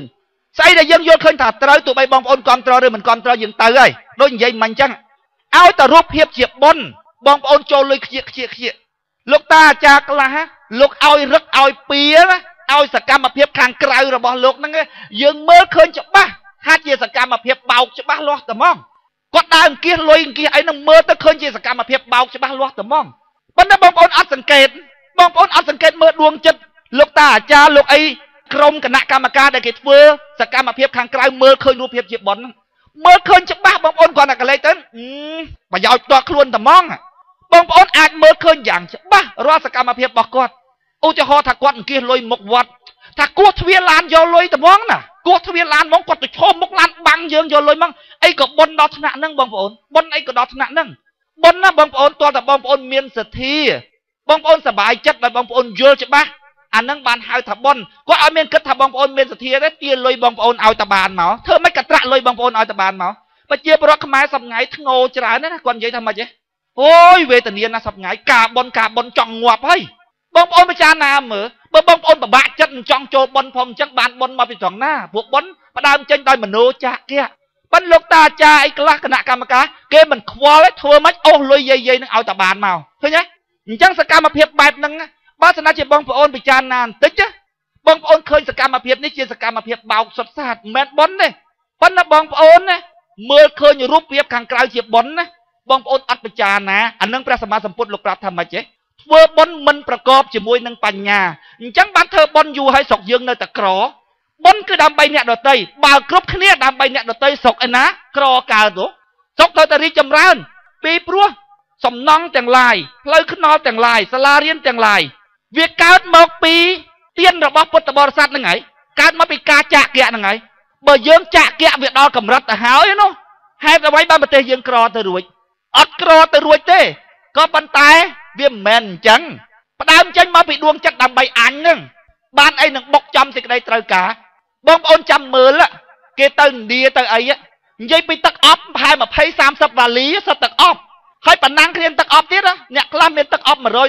ស្អីដែលយើងយល់ឃើញថាត្រូវទោះបីបងប្អូនគ្រប់គ្រងឬមិនគ្រប់គ្រងយើងទៅហើយដូចនិយាយមិញអញ្ចឹងឲ្យតែរូបភាពជាបុណ្យបងប្អូនចូលលុយខ្ជិះលោកតាអាចារ្យខ្លះលោកឲ្យរឹកឲ្យពៀណាឲ្យសកម្មភាពខាងក្រៅរបស់លោកហ្នឹងយើងមើលឃើញច្បាស់ថាជាសកម្មភាពបោកច្បាស់លាស់តែហ្មងគាត់ដើរអង្គាសលុយអង្គាសអីហ្នឹងមើលទៅឃើញជាសកម្មភាពបោកច្បាស់លាស់តែហ្មងប៉ុន្តែបងប្អូនអត់សង្កេតមើលដួងចិត្តលោកតាអាចារ្យលោកអីក្រុមគណៈកម្មការដែលគេធ្វើសកម្មភាពខាងក្រៅមើលឃើញរូបភាពជាបុណ្យហ្នឹងមើលឃើញច្បាស់បងប្អូនគាត់តែកលេចទៅប្រយោជន៍ផ្ទាល់ខ្លួនតែហ្មងបងប្អូនអាចមើលឃើញយ៉ាងច្បាស់រាល់សកម្មភាពរបស់គាត់ឧទាហរណ៍ថាគាត់អង្គាសលុយមុខវត្តថាគោះទ្វារឡានយកលុយតែហ្មងណាគោះទ្វារឡានហ្មងគាត់ទៅឈមមុខឡានបាំងយើងយកលុយហ្មងអីក៏បុណ្យដល់ថ្នាក់ហ្នឹងបងប្អូនបុណ្យអីក៏ដល់ថ្នាក់ហ្នឹងបុណ្យណាបងប្អូនតើតែបងប្អូនមានសទ្ធាបងប្អូនសប្បាយចិត្តដោយបងប្អូនយល់ច្បាស់អាហ្នឹងបានហៅថាបុណ្យគាត់ឲ្យមានគិតថាបងប្អូនមានសទ្ធាទេទាលុយបងប្អូនឲ្យតែបានមកធ្វើម៉េចក៏ត្រាក់លុយបងប្អូនឲ្យតែបានមកប្រជាពលរដ្ឋខ្មែរសប្ងៃធ្ងោច្រើនណាគាត់និយាយថាម៉េចទេអូយវេទនាណាសប្ងៃការបុណ្យចង់ងាប់ហើយបងប្អូនពិចារណាមើលបើបងប្អូនពិបាកចិត្តមិនចង់ចូលបុណ្យផងអញ្ចឹងបានបុណ្យមកពីត្រង់ណាពួកបុណ្យផ្ដើមចេញដោយមនោចាគៈប៉ុន្តែលោកតាអាចារ្យអីខ្លះគណៈកម្មការគេមិនខ្វល់ទេធ្វើម៉េចអូសលុយយាយនឹងឲ្យតែបានមកឃើញទេអញ្ចឹងសកម្មភាពបែបហ្នឹងបើសិនជាបងប្អូនពិចារណាបន្តិចបងប្អូនឃើញសកម្មភាពនេះជាសកម្មភាពបោកសុទ្ធសាធមិនមែនបុណ្យទេប៉ុន្តែបងប្អូនណាមើលឃើញរូបភាពខាងក្រៅជាបុណ្យណាបងប្អូនអត់ពិចារណាអានឹងព្រះសម្មាសម្ពុទ្ធលោកប្រាប់ថាម៉េចទេធ្វើបុណ្យមិនប្រកបជាមួយនឹងបញ្ញាអញ្ចឹងបានធ្វើបុណ្យយូរហើយស្រុកយើងនៅតែក្របុណ្យគឺដើម្បីអ្នកដទៃបើគ្រប់គ្នាដើម្បីអ្នកដទៃស្រុកឯណាក្រកើតទៅស្រុកទៅតែរីកចម្រើនពីព្រោះសំណង់ទាំងឡាយផ្លូវថ្នល់ទាំងឡាយសាលារៀនទាំងឡាយវាកើតមកពីទានរបស់ពុទ្ធបរិស័ទហ្នឹងហើយកើតមកពីការចាក់គៈហ្នឹងហើយបើយើងចាក់គៈវាដល់កម្រិតទៅហើយនោះហេតុអ្វីបានប្រទេសយើងក្រទៅរួចអត់ក្រទៅរួចទេក៏ប៉ុន្តែវាមិនមែនអញ្ចឹងផ្ដើមចេញមកពីដួងចិត្តដើម្បីអញហ្នឹងបានអីនឹងបុកចំសេចក្តីត្រូវការបងប្អូនចាំមើលគេទៅឥណ្ឌាទៅអីនិយាយពីទឹកអប់ប្រហែល20 30វ៉ាលីសិតទឹកអប់ហើយប៉ុណ្ណឹងគ្រាទឹកអប់ទៀតអ្នកខ្លះមានទឹកអប់$100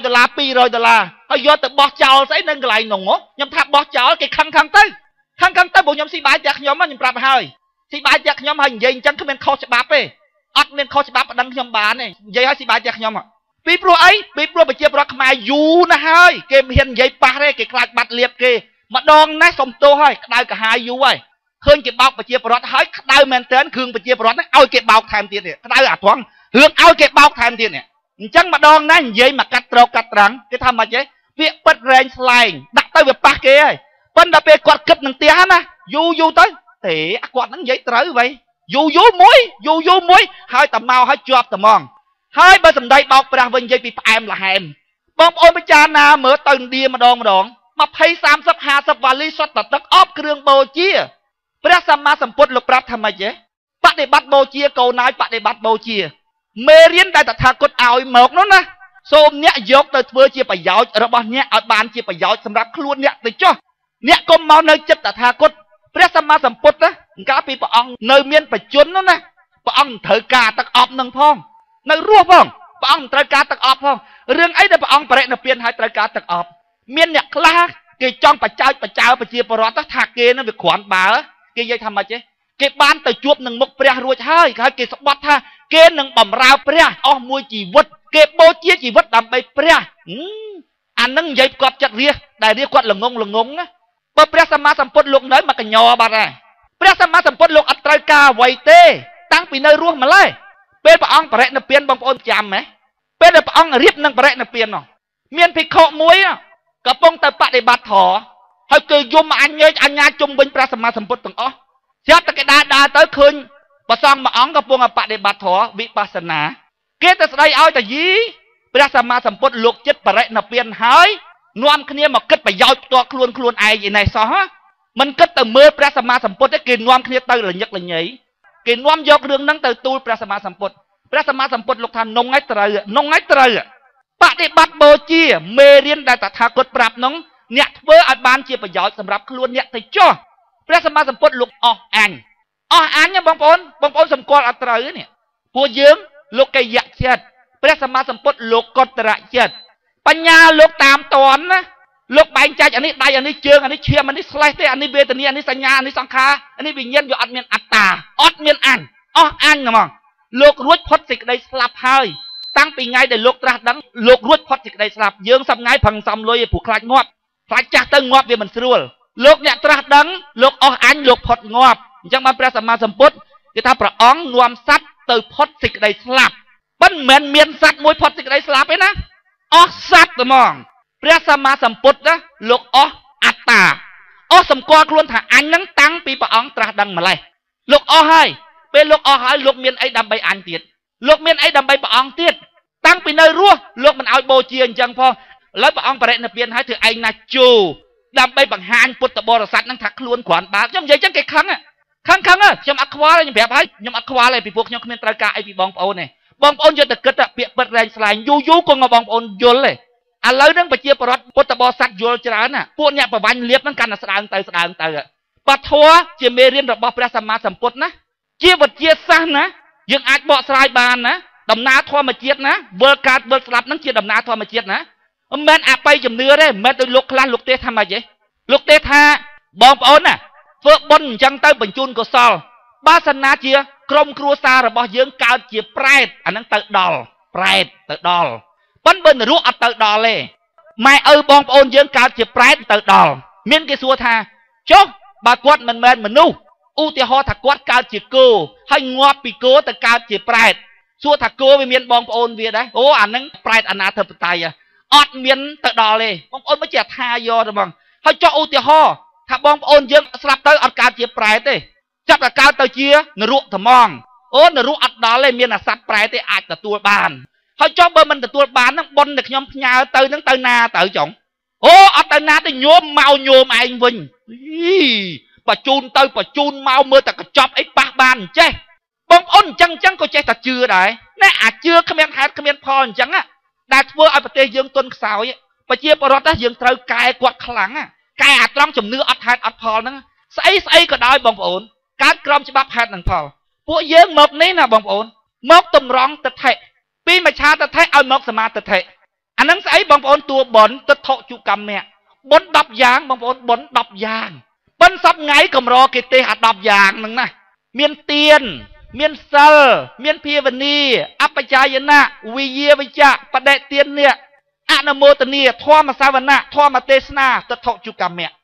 $200ហើយយកទៅបោះចោលស្អីនៅកន្លែងនោះខ្ញុំថាបោះចោលគេខឹងទៅព្រោះខ្ញុំស៊ីបាយតែខ្ញុំខ្ញុំប្រាប់ហើយស៊ីបាយតែខ្ញុំហើយនិយាយអញ្ចឹងគ្មានខុសច្បាប់ទេអត់មានខុសច្បាប់ប្តឹងខ្ញុំបានទេនិយាយឲ្យស៊ីបាយតែខ្ញុំពីព្រោះអីពីព្រោះប្រជាពលរដ្ឋខ្មែរយូរណាស់ហើយគេមិនហ៊ាននិយាយប៉ះទេគេខ្លាចបាត់លៀបគេម្ដងណាស់សុំទោសហើយក្តៅកាហាយយូរហើយឃើញគេបោកប្រជាពលរដ្ឋហើយក្តៅមែនទែនគ្រឿងប្រជាពលរដ្ឋហ្នឹងឲ្យគេបោកថែមទៀតក្តៅអាត្រង់រឿងឲ្យគេបោកថែមទៀតនេះអញ្ចឹងម្ដងណាស់និយាយមកកាត់ត្រោកកាត់ត្រាំងគេថាម៉េចទេពាក្យពិតរែងស្លែងដាក់ទៅវាប៉ះគេហើយប៉ុន្តែពេលគាត់គិតនឹងផ្ទះណាយូរទៅទេគាត់ហ្នឹងនិយាយត្រូវវ៉ៃយូរមួយហើយតែមកឲ្យជាប់តែហ្មងហើយបើសម្ដីបោកប្រាស់វិញនិយាយពីផ្អែមល្ហែមបងប្អូនពិចារណាមើលទៅឥណ្ឌាម្ដង20 30 50វ៉ាលីសុទ្ធតែទឹកអប់គ្រឿងបូជាព្រះសម្មាសម្ពុទ្ធលោកប្រាប់ថាម៉េចទេបដិបត្តិបូជាកូនហើយបដិបត្តិបូជាមេរៀនដែលតថាគតឲ្យមកនោះណាសូមអ្នកយកទៅធ្វើជាប្រយោជន៍របស់អ្នកឲ្យបានជាប្រយោជន៍សម្រាប់ខ្លួនអ្នកទៅចុះអ្នកកុំមកនៅចិត្តតថាគតព្រះសម្មាសម្ពុទ្ធណាកាលពីព្រះអង្គនៅមានបច្ចុប្បន្ននោះណាព្រះអង្គត្រូវការទឹកអប់នឹងផងនៅរស់ផងព្រះអង្គត្រូវការទឹកអប់ផងរឿងអីដែលព្រះអង្គបរិនិព្វានឲ្យត្រូវការទឹកអប់មានអ្នកខ្លះគេចង់បចើប្រជាពលរដ្ឋថាគេនឹងវាគ្រាន់បើគេនិយាយថាម៉េចទេគេបានទៅជួបនឹងមុខព្រះរួចហើយគេស្បត់ថាគេនឹងបំរើព្រះអស់មួយជីវិតគេបូជាជីវិតដើម្បីព្រះអានឹងនិយាយប្រកបចិត្តរាជដែលរាជគាត់ល្ងងណាបើព្រះសម្មាសម្ពុទ្ធលោកនៅមកកញ្ញោបាត់ហើយព្រះសម្មាសម្ពុទ្ធលោកអត់ត្រូវការអ្វីទេតាំងពីនៅរស់ម្ល៉េះពេលព្រះអង្គបរិនិព្វានបងប្អូនចាំហ៎ពេលដែលព្រះអង្គរៀបនឹងបរិនិព្វាននោះមានភិក្ខុមួយកំពុងទៅបដិបត្តិធម៌ហើយគឺយំអញ្ញាជុំវិញព្រះសម្មាសម្ពុទ្ធទាំងអស់ស្រាប់តែគេដើរទៅឃើញព្រះសង្ឃមួយអង្គកំពុងបដិបត្តិធម៌វិបស្សនាគេទៅស្ដីឲ្យតាយីព្រះសម្មាសម្ពុទ្ធលោកចិត្តបរិនិព្វានហើយនាំគ្នាមកគិតប្រយោជន៍ផ្ទាល់ខ្លួនឯងឯនេះសោះមិនគិតទៅមើលព្រះសម្មាសម្ពុទ្ធទេគេនាំគ្នាទៅលញឹកលញីគេនាំយករឿងហ្នឹងទៅទូលព្រះសម្មាសម្ពុទ្ធព្រះសម្មាសម្ពុទ្ធលោកថានងឲ្យត្រូវបដិបត្តិបូជាមេរៀនដែលតថាគតប្រាប់នោះអ្នកធ្វើឲ្យបានជាប្រយោជន៍សម្រាប់ខ្លួនអ្នកទៅចុះព្រះសម្មាសម្ពុទ្ធលោកអស់អញបងប្អូនសម្គាល់អត់ត្រូវនេះពួកយើងលោកកយៈចិត្តព្រះសម្មាសម្ពុទ្ធលោកកតរៈចិត្តបញ្ញាលោកតាមតនណាលោកបែងចែកអានេះដៃអានេះជើងអានេះឈាមអានេះស្លេះទេអានេះវេទនាអានេះសញ្ញាអានេះសង្ខារអានេះវិញ្ញាណវាអត់មានអត្តាអត់មានអញអស់អញហ្មងលោករួចផុតសេចក្តីស្លាប់ហើយតាំងពីថ្ងៃដែលលោកត្រាស់ដឹងលោករួចផុតសេចក្តីស្លាប់យើងសប្ងៃប្រឹងសំលុយឲ្យព្រោះខ្លាចងាប់ខ្លាចចាស់ទៅងាប់វាមិនស្រួលលោកអ្នកត្រាស់ដឹងលោកអស់អញលោកផុតងាប់អញ្ចឹងបានព្រះសម្មាសម្ពុទ្ធគេថាព្រះអង្គនាំសត្វទៅផុតសេចក្តីស្លាប់ប៉ុន្តែមិនមានសត្វមួយផុតសេចក្តីស្លាប់ទេណាអស់សត្វហ្មងព្រះសម្មាសម្ពុទ្ធណាលោកអស់អត្តាអស់សម្គាល់ខ្លួនថាអញនឹងតាំងពីព្រះអង្គត្រាស់ដឹងម្លេះលោកអស់ហើយពេលលោកអស់ហើយលោកមានអីដើម្បីអញទៀតលោកមានអីដើម្បីព្រះអង្គទៀតតាំងពីនៅរស់លោកមិនឲ្យបូជាអញ្ចឹងផងឥឡូវព្រះអង្គបរិនិព្វានហើយធ្វើឯងណាជោដើម្បីបង្ហាញពុទ្ធបរិស័ទនឹងថាខ្លួនគ្រាន់បើខ្ញុំនិយាយអញ្ចឹងគេខឹងខ្ញុំអត់ខ្វល់ខ្ញុំប្រាប់ហើយខ្ញុំអត់ខ្វល់ទេពីពួកខ្ញុំគ្មានត្រូវការអីពីបងប្អូនទេបងប្អូនយកតែគិតថាពាក្យពិតរែងស្លែងយូរក៏បងប្អូនយល់ទេឥឡូវហ្នឹងប្រជាពលរដ្ឋពុទ្ធបរិស័ទយល់ច្រើនណាពួកអ្នកប្រវាញ់លៀបហ្នឹងកាន់តែស្ដើងទៅបទធម៌ជាមេរៀនរបស់ព្រះសម្មាសម្ពុទ្ធណាជាវិទ្យាសាស្ត្រណាយើងអាចបកស្រាយបានណាដំណើរធម្មជាតិណាវិលកើតវិលស្លាប់ហ្នឹងជាដំណើរធម្មជាតិណាមិនមែនអបិយជំនឿទេមិនមែនដោយលោកខ្លះលោកទេថាម៉េចទេលោកទេថាបងប្អូនណាធ្វើបុណ្យអញ្ចឹងទៅបញ្ជូនកុសលបើសិនណាជាក្រុមគ្រួសាររបស់យើងកើតជាប្រែតអាហ្នឹងទៅដល់ប្រែតទៅដល់ប៉ុន្តែបើនរកអត់ទៅដល់ទេម៉ែឪបងប្អូនយើងកើតជាប្រែតទៅដល់មានគេសួរថាចុះបើគាត់មិនមែនមនុស្សឧទាហរណ៍ថាគាត់កើតជាគោហើយងាប់ពីគោទៅកើតជាប្រែតសួរថាគោវាមានបងប្អូនវាដែរអូអាហ្នឹងប្រែតអនាធិបតេយ្យអត់មានទៅដល់ទេបងប្អូនមិនចេះថាយកទេបងហើយចុះឧទាហរណ៍ថាបងប្អូនយើងស្លាប់ទៅអត់កើតជាប្រែតទេចាប់តែកើតទៅជានរកថ្មងអូនរកអត់ដល់ទេមានអាសត្វប្រែតទេអាចទទួលបានហើយចុះបើមិនទទួលបានហ្នឹងប៉ុនតែខ្ញុំផ្ញើទៅហ្នឹងទៅណាទៅចុងអូអត់ទៅណាទៅញោមមកញោមឯងវិញបញ្ជូនទៅបញ្ជូនមកមើលតែកញ្ចប់អីប៉ះបានអញ្ចេះបងប្អូនអញ្ចឹងក៏ចេះតែជឿដែរណែអាចជឿគ្មានហេតុគ្មានផលអញ្ចឹងដែលធ្វើឲ្យប្រទេសយើងទន់ខ្សោយប្រជាពលរដ្ឋយើងត្រូវកែគាត់ខ្លាំងកែអាត្រង់ជំនឿអត់ហេតុអត់ផលហ្នឹងស្អីក៏ដោយបងប្អូនកើតក្រមច្បាប់ហេតុនិងផលពួកយើងមកនេះណាបងប្អូនមកតម្រង់ទិដ្ឋិពីមច្ឆាទិដ្ឋិឲ្យមកសមាទិដ្ឋិអាហ្នឹងស្អីបងប្អូនតួបុណ្យទិដ្ឋុជកម្មៈបុណ្យ10យ៉ាងបងប្អូនបុណ្យ10យ៉ាងប៉ុន្តែសប្ងៃកម្រគេទេអា10យ៉ាងហ្នឹងណាមានទានមានសិលមានភាវនាអបច្ចាយណៈវិយាវិជ្ជៈបដិទានៈអនុមោទនាធម្មសាវណៈធម្មទេសនាទិដ្ឋុជកម្មៈ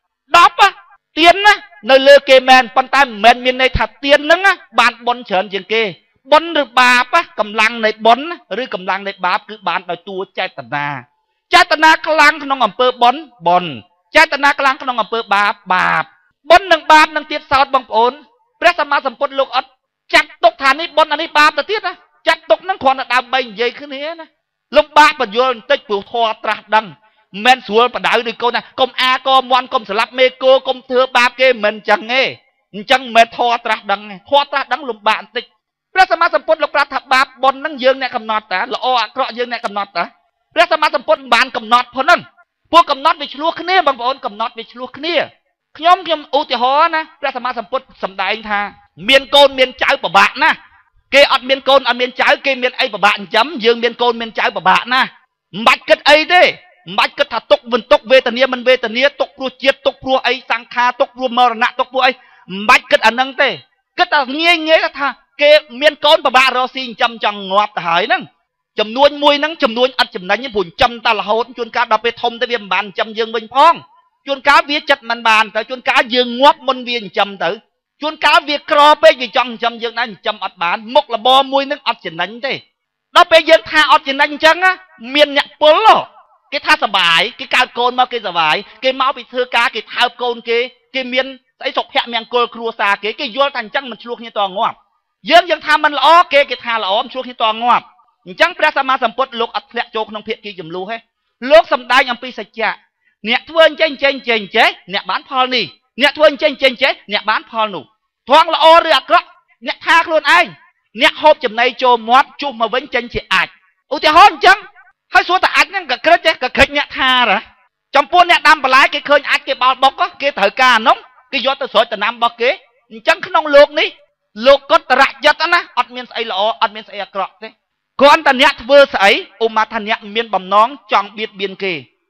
10ទានណានៅលើគេមែនប៉ុន្តែមិនមែនមានន័យថាទានហ្នឹងបានបុណ្យច្រើនជាងគេបុណ្យឬបាបកម្លាំងនៃបុណ្យឬកម្លាំងនៃបាបគឺបានដោយតួចេតនាខ្លាំងក្នុងអំពើបុណ្យចេតនាខ្លាំងក្នុងអំពើបាបបុណ្យនិងបាបនឹងទៀតសោតបងប្អូនព្រះសម្មាសម្ពុទ្ធលោកអត់ចាត់ទុកថានេះបុណ្យអានេះបាបទៅទៀតណាចាត់ទុកហ្នឹងគ្រាន់តែដើម្បីនិយាយគ្នាណាលោកបាក់បញ្យល់បន្តិចព្រោះធម៌ត្រាស់ដឹងមិនមែនស្រួលបដៅដូចកូនណាកុំអាកមន់កុំស្លាប់មេគោកុំធ្វើបាបគេមិនអញ្ចឹងទេអញ្ចឹងមិនមែនធម៌ត្រាស់ដឹងទេធម៌ត្រាស់ដឹងលំបាកបន្តិចព្រះសម្មាសម្ពុទ្ធលោកប្រាប់ថាបាបបុណ្យហ្នឹងយើងអ្នកកំណត់តាល្អអាក្រក់យើងអ្នកកំណត់តាព្រះសម្មាសម្ពុទ្ធមិនបានកំណត់ផងហ្នឹងពួកកំណត់វាឆ្លោះគ្នាបងប្អូនកំណត់វាឆ្លោះគ្នាខ្ញុំឧទាហរណ៍ណាព្រះសម្មាសម្ពុទ្ធសម្ដែងថាមានកូនមានចៅពិបាកណាគេអត់មានកូនអត់មានចៅគេមានអីពិបាកចិញ្ចឹមយើងមានកូនមានចៅពិបាកណាមិនបាច់គិតអីទេមិនបាច់គិតថាទុកមិនទុកវេទនាមិនវេទនាទុកព្រោះជាតិទុកព្រោះអីសង្ខារទុកព្រោះមរណៈទុកព្រោះអីមិនបាច់គិតអាហ្នឹងទេគិតតែងាយថាគេមានកូនពិបាករកស៊ីចិញ្ចឹមចង់ងាប់ទៅហើយហ្នឹងចំនួនមួយហ្នឹងចំនួនអត់ចំណេញព្រោះចិញ្ចឹមតែរហូតជួនកាលដល់ពេលធំទៅវាមិនបានចិញ្ចឹមយើងវិញផងជួនកាលវាចិត្តមិនបានទៅជួនកាលយើងងាប់មុនវាចិញ្ចឹមទៅជួនកាលវាក្រពេកវាចង់ចិញ្ចឹមយើងដែរចិញ្ចឹមអត់បានមុខរបរមួយនឹងអត់ចំណេញទេដល់ពេលយើងថាអត់ចំណេញអញ្ចឹងមានអ្នកពលគេថាសបាយគេកើតកូនមកគេសបាយគេមកពីធ្វើការគេថើបកូនគេមានស្អីសុភមង្គលគ្រួសារគេយល់ថាអញ្ចឹងមិនឆ្លោះគ្នាតងាប់យើងថាមិនល្អគេថាល្អមិនឆ្លោះគ្នាតងាប់អញ្ចឹងព្រះសម្មាសម្ពុទ្ធលោកអត់ធ្លាក់ចូលក្នុងភាគីចំនួនទេលោកសម្ដែងអំពីសច្ចៈអ្នកធ្វើអញ្ចឹងអ្នកបានផលនេះអ្នកធ្វើអញ្ចឹងអ្នកបានផលនោះត្រង់ល្អឬអាក្រក់អ្នកថាខ្លួនឯងអ្នកហូបចំណីចូលមាត់ជុះមកវិញចេញជាអាចឧទាហរណ៍អញ្ចឹងហើយសួរតែអាចហ្នឹងក៏ក្រិចទេក៏ឃើញអ្នកថាចំពោះអ្នកដាំបន្លែគេឃើញអាចគេបោលបុកគេត្រូវការអានោះគេយកទៅស្រោចដំណាំរបស់គេអញ្ចឹងក្នុងលោកនេះលោកគាត់តរៈចិត្តណាអត់មានស្អីល្អអត់មានស្អីអាក្រក់ទេគ្រាន់តែអ្នកធ្វើស្អីឧមាថាអ្នកមានបំណងចង់បៀតបៀនគេ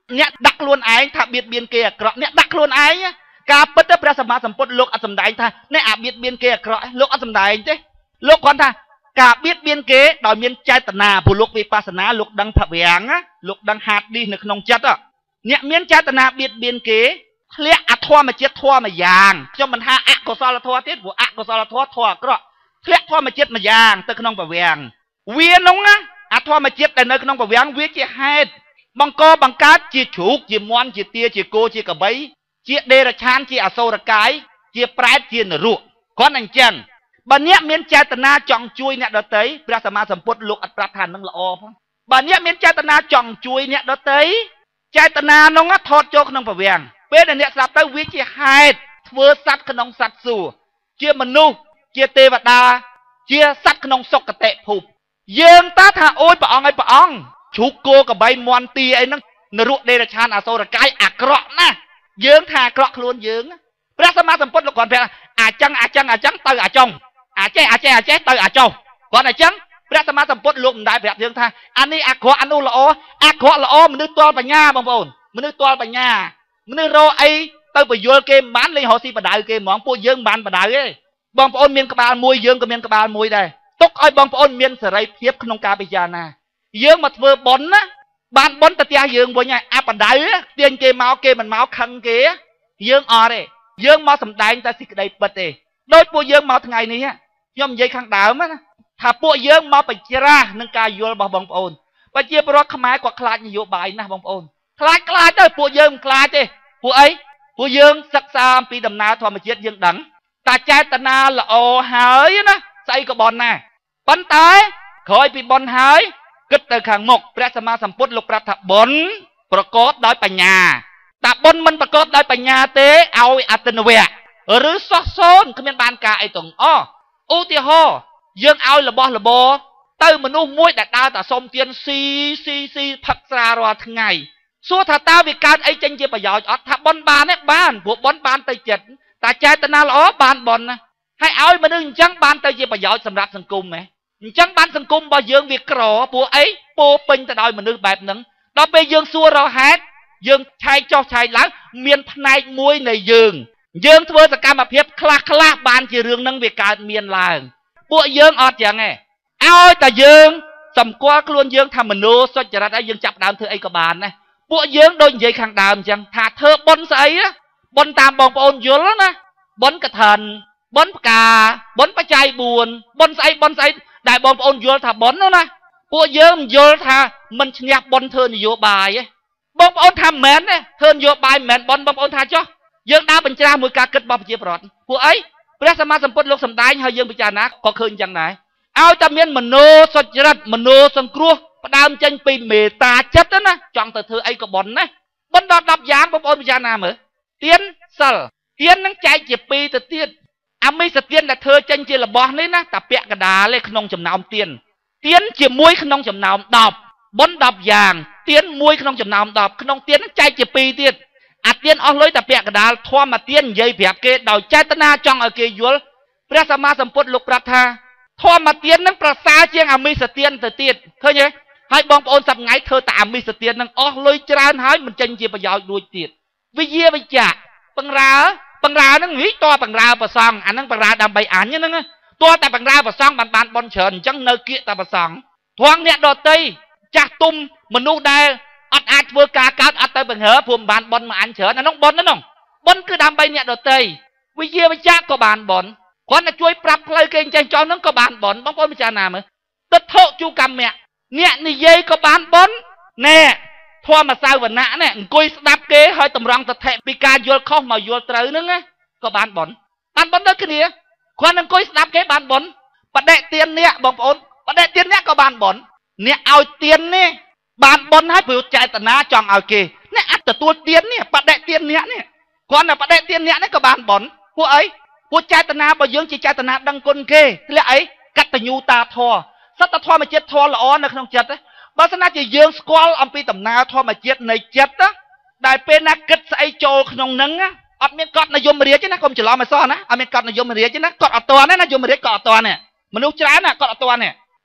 អ្នកដាក់ខ្លួនឯងថាបៀតបៀនគេអាក្រក់អ្នកដាក់ខ្លួនឯងការពិតទៅព្រះសម្មាសម្ពុទ្ធលោកអត់សម្ដែងថាអ្នកអាបៀតបៀនគេអាក្រក់លោកអត់សម្ដែងទេលោកគ្រាន់ថាការបៀតបៀនគេដោយមានចេតនាព្រោះលោកវិបស្សនាលោកដឹងភវាំងលោកដឹងហាឌីសនៅក្នុងចិត្តអ្នកមានចេតនាបៀតបៀនគេធ្លាក់អធម្មជាតិធម៌មួយយ៉ាងខ្ញុំមិនថាអកុសលធម៌ទៀតព្រោះអកុសលធម៌ធម៌អាក្រក់ធ្លាក់ធម្មជាតិមួយយ៉ាងទៅក្នុងភវាំងវានោះអធម្មជាតិដែលនៅក្នុងភវាំងវាជាហេតុបង្កបង្កើតជាជ្រូកជាមាន់ជាទាជាគោជាក្របីជាដេរឆានជាអសូរកាយជាប្រែតជានរកគ្រាន់តែអញ្ចឹងបើអ្នកមានចេតនាចង់ជួយអ្នកដទៃព្រះសម្មាសម្ពុទ្ធលោកអត់ប្រាប់ថានឹងល្អផងបើអ្នកមានចេតនាចង់ជួយអ្នកដទៃចេតនានោះថតចូលក្នុងភវាំងពេលដែលអ្នកស្ដាប់ទៅវាជាហេតុធ្វើសត្វក្នុងសត្វសួគ៌ជាមនុស្សជាទេវតាជាសត្វក្នុងសុគតិភពយើងតើថាអូយព្រះអង្គឲ្យព្រះអង្គជ្រូកគោក្របីមាន់ទាអីហ្នឹងនរកដេរឆានអសូរកាយអាក្រក់ណាស់យើងថាអាក្រក់ខ្លួនយើងព្រះសម្មាសម្ពុទ្ធលោកគាត់ប្រាប់អាចឹងទៅអាចុងអាចេះទៅអាចុះគាត់អញ្ចឹងព្រះសម្មាសម្ពុទ្ធលោកមិនដែលប្រាប់យើងថាអានេះអាក្រក់អានោះល្អអាក្រក់ល្អមនុស្សទាល់បញ្ញាបងប្អូនមនុស្សទាល់បញ្ញាមនុស្សរកអីទៅបញ្យល់គេមិនបានលេងរកស៊ីបដៅគេហ្មងពួកយើងមិនបានបដៅទេបងប្អូនមានក្បាលមួយយើងក៏មានក្បាលមួយដែរទុកឲ្យបងប្អូនមានសេរីភាពក្នុងការពិចារណាយើងមកធ្វើបុណ្យណាបានបុណ្យទៅផ្ទះយើងវិញហើយអាបដៅទាញគេមកគេមិនមកខឹងគេយើងអត់ទេយើងមកសម្ដែងតែសេចក្តីពិតទេដូចពួកយើងមកថ្ងៃនេះខ្ញុំនិយាយខាងដើមណាថាពួកយើងមកបច្រាស់នឹងការយល់របស់បងប្អូនប្រជាពលរដ្ឋខ្មែរគាត់ខ្លាចនយោបាយណាស់បងប្អូនខ្លាចទៅពួកយើងមិនខ្លាចទេពួកអីពួកយើងសិក្សាអំពីដំណើរធម្មជាតិយើងដឹងតែចេតនាល្អហើយណាស្អីក៏បនណាប៉ុន្តែក្រោយពីបនហើយគិតទៅខាងមុខព្រះសម្មាសម្ពុទ្ធលោកប្រាប់ថាបនប្រកបដោយបញ្ញាតែបនមិនប្រកបដោយបញ្ញាទេឲ្យអតិនវៈឬសោះសូនគ្មានបានការអីទាំងអស់ឧទាហរណ៍យើងឲ្យរបស់របរទៅមនុស្សមួយដែលដើរតែសុំទានស៊ីផឹកស្រារាល់ថ្ងៃសួរថាតើវាកើតអីចេញជាប្រយោជន៍អត់ថាបនបានទេបានព្រោះបនបានទៅចិត្តតែចេតនាល្អបានបនណាហើយឲ្យមនុស្សអញ្ចឹងបានទៅជាប្រយោជន៍សម្រាប់សង្គមហ៎អញ្ចឹងបានសង្គមរបស់យើងវាក្រព្រោះអីពោពេញទៅដោយមនុស្សបែបហ្នឹងដល់ពេលយើងសួររកហេតុយើងឆែកចុះឆែកឡើងមានផ្នែកមួយនៃយើងធ្វើសកម្មភាពខ្លះបានជារឿងហ្នឹងវាកើតមានឡើងពួកយើងអត់ចឹងទេឲ្យតែយើងសម្គាល់ខ្លួនយើងថាមโนសុចរិតហើយយើងចាប់ដើមធ្វើអីក៏បានដែរពួកយើងដូចនិយាយខាងដើមអញ្ចឹងថាធ្វើបុណ្យស្អីបុណ្យតាមបងប្អូនយល់ណាបុណ្យកឋិនបុណ្យផ្កាបុណ្យបច្ច័យ4បុណ្យស្អីដែលបងប្អូនយល់ថាបុណ្យណាពួកយើងមិនយល់ថាមិនឈ្នះបុណ្យធ្វើនយោបាយទេបងប្អូនថាមិនមែនទេធ្វើនយោបាយមិនមែនបុណ្យបងប្អូនថាចុះយើងដើរបញ្ច្រាស់មួយការគិតរបស់ប្រជាពលរដ្ឋពួកអីព្រះសម្មាសម្ពុទ្ធលោកសម្ដែងហើយយើងពិចារណាក៏ឃើញចឹងដែរឲ្យតែមានមโนសុចរិតមโนសង្គ្រោះផ្ដើមចេញពីមេត្តាចិត្តណាចង់ទៅធ្វើអីក៏បុណ្យណាបុណ្យដល់10យ៉ាងបងប្អូនពិចារណាមើលទានសិលទាននឹងចែកជា2ទៅទៀតអាមីសទានដែលធ្វើចេញជារបស់នេះណាតាពាក់កដាលទេក្នុងចំណោមទានជាមួយក្នុងចំណោម10បុណ្យ10យ៉ាងទាន1ក្នុងចំណោម10ក្នុងទាននឹងចែកជា2ទៀតអាទានអស់លុយតាពាក់កដាលធម្មទាននិយាយប្រាប់គេដោយចេតនាចង់ឲ្យគេយល់ព្រះសម្មាសម្ពុទ្ធលោកប្រាប់ថាធម្មទាននឹងប្រសើរជាងអាមីសទានទៅទៀតឃើញទេហើយបងប្អូនសប្ងៃធ្វើតែអាមីសទាននឹងអស់លុយច្រើនហើយមិនចេញជាប្រយោជន៍ដូចទៀតវិជាវិជ្ជៈបង្រើនឹងវិតបង្រើប្រសងអានឹងបង្រើដើម្បីអញហ្នឹងតើតែបង្រើប្រសងបានបនច្រើនអញ្ចឹងនៅគៀកតែប្រសងធំអ្នកដតីចាស់ទុំមនុស្សដែលអត់អាចធ្វើការកើតអត់ទៅបង្រើព្រមបានបនមកអញច្រើនអានោះបនហ្នឹងបនគឺដើម្បីអ្នកដតីវិជាវិជ្ជៈក៏បានបនគាត់តែជួយប្រាប់ផ្លូវគេចេះចោលហ្នឹងក៏បានបនបងប្អូនពិចារណាមើលទិដ្ឋុជូកម្មៈអ្នកនិយាយក៏បានបនណែធម៌សាវណៈនេះអង្គុយស្ដាប់គេហើយតម្រង់ទិដ្ឋិពីការយល់ខុសមកយល់ត្រូវហ្នឹងក៏បានបនដូចគ្នាគាត់អង្គុយស្ដាប់គេបានបនបដិទាននេះបងប្អូនបដិទាននេះក៏បានបនអ្នកឲ្យទាននេះបានបនហើយព្រោះចេតនាចង់ឲ្យគេអ្នកអត់ទទួលទាននេះបដិទាននេះគាត់តែបដិទាននេះក៏បានបនពួកអីពួកចេតនារបស់យើងជាចេតនាដឹងគុណគេធ្លាក់អីកតញ្ញូតាធម៌សត្វធម្មជាតិធម៌ល្អនៅក្នុងចិត្តបើស្នាជាយើងស្គាល់អំពីដំណើរធម្មជាតិនៃចិត្តដែលពេលណាគិតស្អីចូលក្នុងហ្នឹងអត់មានកត់និយមរាជទេណាកុំច្រឡំឲ្យសោះណាអត់មានកត់និយមរាជទេណាកត់អត់តណាយមរាជកត់អត់តណាមនុស្សច្រើនណាកត់អត់តណា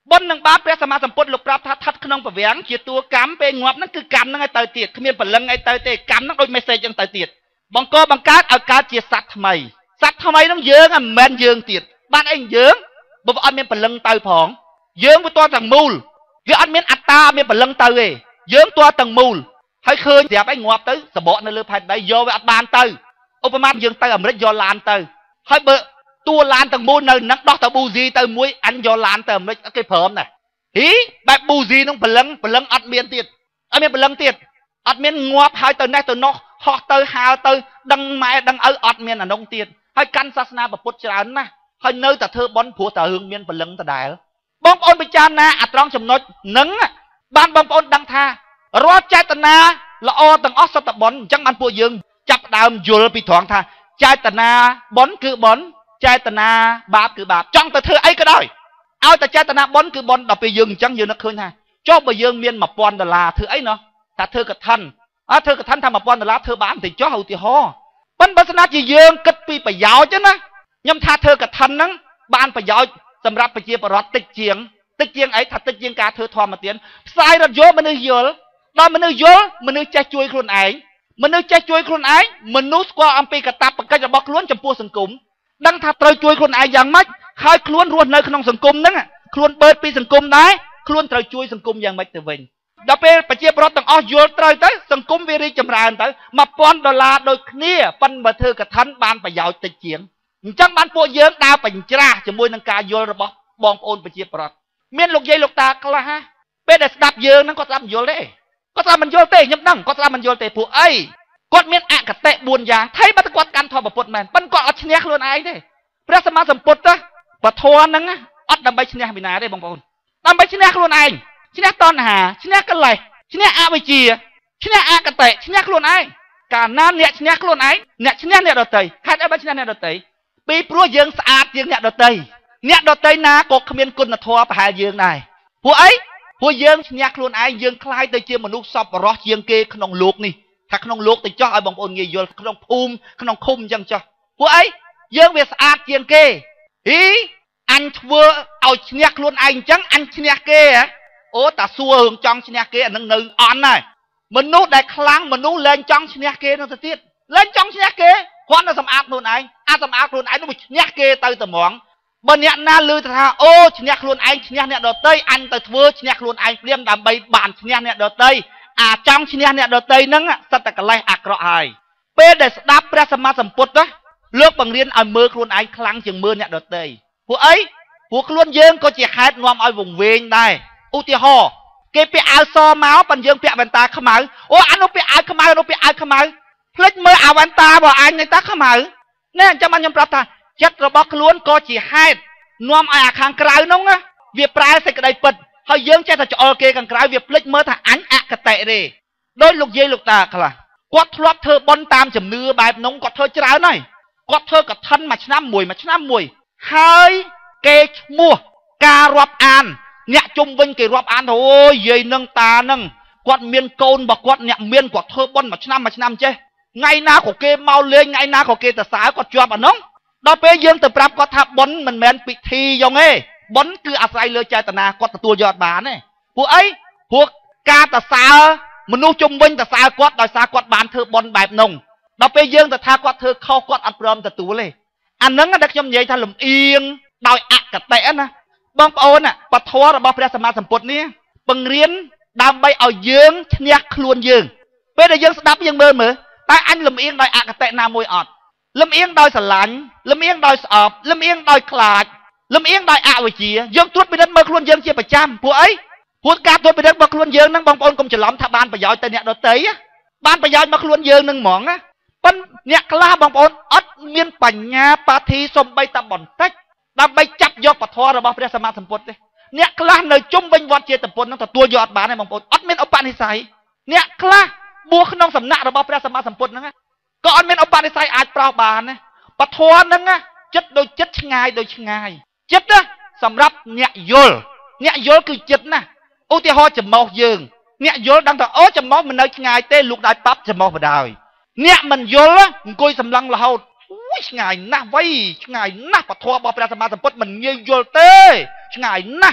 บนหนึ่งบาปเปรียสมาสัมปทลูกปราบทัดขนมประเวียงเจียตัวกรรมเป็นงวบนั่นคือกรรมนั่งไอเตยเตียดขมิ้นปลังไอเตยเตียดกรรมนั่งโดยเมสเซจยังเตยเตียดบังกบังการเอาการเจียสัตว์ทำไมต้องเยื้องอ่ะแมนเยื้องเตียดบ้านเองเยื้องบอกว่าอันเมียนปลังเตยผองเยื้องไปตัวต่างมูลเยื้องอันเมียนอัตตาเมียนปลังเตยเยื้องตัวต่างมูลให้เคยเสียไปงวบเตยสบในเรือพายได้โยไปอัดบานเตยอุปมาเยื้องเตยอเมริกโยลานเตยให้เบอตัวลานต่างมูลในนักดอกตะบูซีเตยมวยอันโยลานเตยอเมริกไอ้เพิ่มน่ะฮีแบบบูซีน้องพลังอัดเมียนเตียดอัดเมียนพลังเตียดอัดเมียนงวบหายตัวไหนตัวนกหอกตัวหาวตัวดังไม้ดังอัดเมียนน้องเตียดให้กันศาสนาแบบพุทธจารย์นะให้เนื้อแต่เธอบอลผัวแต่หึงเมียนพลังแต่ได้บองปอนไปจานนะอัตรองจำนวนนังบ้านบองปอนดังท่ารอใจตนาละอตังออสตบอลจังมันปัวยึงจับดาวโยลปีถองท่าใจตนาบอลคือบอลใจตนาบาปคือบาปจังแต่เธอไอ้ก็ได้เอาแต่ใจตนาบอลคือบอลดับไปยึงจังยืนนักคืนฮะเจ้าไปยึงเมียนมาปอนดลาเธอไอ้เนาะแต่เธอกับท่านเธอกับท่านทำมาปอนดลาเธอบ้านติเจ้าเอาติฮอปันปัสนาจียึงกัดปีไปยาวจ้ะนะย่ำท่าเธอกับท่านนั้นบ้านไปยาวสำหรับไปเจียปรอดติดเจียงไอ้ถัดติดเจียงกาเธอทอมมาเตียนสายรถโยมันนึกเยอะตอนมันนึกเยอะมันนึกใจช่วยคนไอ้มันนึกใจช่วยคนไอ้มันนุสกว่าอัมพีกตับปากกาจะบอกล้วนจำพวกสังคมดังถ้าเธอช่วยคนไอ้อย่างมัดคายคล้วนรวนในขนมสังคมนั่งคล้วนเปิดปีสังคมได้คล้วนเธอช่วยสังคมอย่างไม่เตวินดับไปไปเจียปรอดต่างอ้อโยเตยเตสังคมวิริจำรานเตมาปอนดอลลาร์โดยเนี่ยปันมาเธอกับท่านบ้านไปยาวติดเจียงจังบ้านพวกเยอะดาวปัญจราจะมวยนังกาโยระบองโอนไปเจียปรอดเมียนลูกใหญ่ลูกตากละฮะเป็นแต่ดับเยอะนั่นก็ทำโยเล่ก็ทำมันโยเตยับนั่งก็ทำมันโยเตผู้ไอ้กดเมียนอะกับเตะบุญยางไทยบัตรกวดการทอปปดแมนปันก็อัดชนะล้วนไอ้เด้พระสมมาสัมปทนะปะทวนนั่งอัดดำใบชนะบินาได้บองปอนดำใบชนะล้วนไอ้ชนะตอนหาชนะกันเลยชนะอาไปจีชนะอากับเตะชนะล้วนไอ้การนั้นเนี่ยชนะล้วนไอ้เนี่ยชนะเนี่ยเราเตะใครได้ใบชนะเนี่ยเราเตะปีพรัวยังสะอาดยังเนี่ยเราเตะเนี่ยเราเตะนากกขมิ้นกุนทอปหายังได้หัวไอ้หัวยังชนะล้วนไอ้ยังคล้ายเตะเจียมนุษย์สอบรอยังเกขนมลูกนี่ถ้าขนมลูกแต่จ่อไอ้บองปอนเงี้ยโยนขนมภูมิขนมคุ้มยังจ่อหัวไอ้ยังเวสะอาดยังเกฮีอันเวอเอาชนะล้วนไอ้จังอันชนะเกะโอ้แต่ซัวหึงจังชนะเกะนั่งนึงอ่อนน่ะมนุษย์ได้ครั้งมนุษย์เล่นจังชนะเกะนั่นติดเล่นจังชนะเกะควานน่ะสำอาดล้วนไอ้สำอาดล้วนไอ้ต้องไปชนะเกะเตยตะหมองบนเนี้ยน่าลือท่าโอ้ชนะล้วนไอ้ชนะเนี่ยดอเตยอันแต่เวอชนะล้วนไอ้เลี้ยมดำใบบานชนะเนี่ยดอเตยจังชนะเนี่ยดอเตยนั่งสัตตะกะไลอักระไอเป็นได้ดับพระสมมาสัมพุทธนะเลือกบังเรียนเอามือล้วนไอ้ครั้งจึงมือเนี่ยดอเตยหัวไอ้หัวล้วนเยิงก็จะหายงอมเอาวงเวงได้อุติหอเก็บไปเอาซอเมาส์ปันเยิงเปียวันตาขมายโอ้อันนู้นไปเอาขมายนู้นไปเอาขมายพลิกมือเอาวันตาบ่อันในตาขมายเนี่ยจะมันยอมรับท่าจัดระบอกล้วนก็จะหายงอมเอาข้างกลางน้องนะเวียปลายใส่กระไดปิดเขาเยิงใจแต่จะโอเคกันกลางเวียพลิกมือท่าอันอะกระเตะเลยโดยลูกเย่ลูกตาขล่ะกดทลบเธอบอลตามจำเนื้อแบบน้องกดเธอจะร้าวหน่อยกดเธอกับท่านมาชนะมวยเฮ้ยเกชมัวการรับอ่านเนี่ยจมวิญเกรับอ่านโอ้ยยัยนังตานังกวดเมียนโกนบอกกวดเนี่ยเมียนกวดเธอบอลมาชนะเจ้ไงนาของเกเมาเลยไงนาของเกแต่สายกวดจวบอ่ะน้องดาวเปย์ยังแต่ปรับกวดทับบอลมันแมนปิทียองเอบอลคืออาศัยเลยใจตนากวดตัวยอดบานเนี่ยพวกไอ้พวกกาแต่สามนุษย์จมวิญแต่สายกวดโดยสายกวดบานเธอบอลแบบนงดาวเปย์ยังแต่ทากวดเธอเข้ากวดอัดเริ่มแต่ตัวเลยอันนั้นก็ได้ยมใหญ่ทะลุเอียงดาวอักกะเตะนะบางปอนอ่ะปะทอระบอบพระสมมาสัมปทนี้ปังเรียนดำใบเอาเยื้องชนะคลวนเยื้องเป็นแต่เยื้องสดับยังเบอร์เหมือแต่อันลำเอียงดอยอักกะเตะนามวยอดลำเอียงดอยสลันลำเอียงดอยสอบลำเอียงดอยคลาดลำเอียงดอยอาวิจีเยื้องตรวจไปนั้นเมื่อคลวนเยื้องเชี่ยประจำพวกไอ้พวกการตรวจไปนั้นเมื่อคลวนเยื้องนั่งบางปอนกรมจะล้อมทับบานประยอยแต่เนี่ยดอยเตยบ้านประยอยมาคลวนเยื้องนั่งหมองนะปันเนี่ยกล้าบางปอนอัดเมียนปัญญาปาทีสมใบตะบ่อนเต็กดำใบจับยกปะทอระบอบพระสมมาสัมปทเลยเนี่ยคลาในจุ่มเป็นวัดเจตปนนั่งแต่ตัวยอดบานในบางปอนอัดเมียนเอาปานให้ใส่เนี่ยคลาบัวขนองสำนักระบอบพระสมมาสัมปทนั่งก็อัดเมียนเอาปานให้ใส่อาจเปล่าบานนะปะทอนั่งจัดโดยจัดง่ายโดยง่ายจัดนะสำหรับเนี่ยโยลคือจัดนะอุติหอจะมองยืงเนี่ยโยลดังแต่โอ้จะมองมันในง่ายเต้ลูกได้ปั๊บจะมองมาได้เนี่ยมันโยลมันกุยสำลังเราง่ายนะไว้ง่ายนะปะทอบอพระสมมาสัมปทมันเงี้ยโยลเต้ง่ายนะต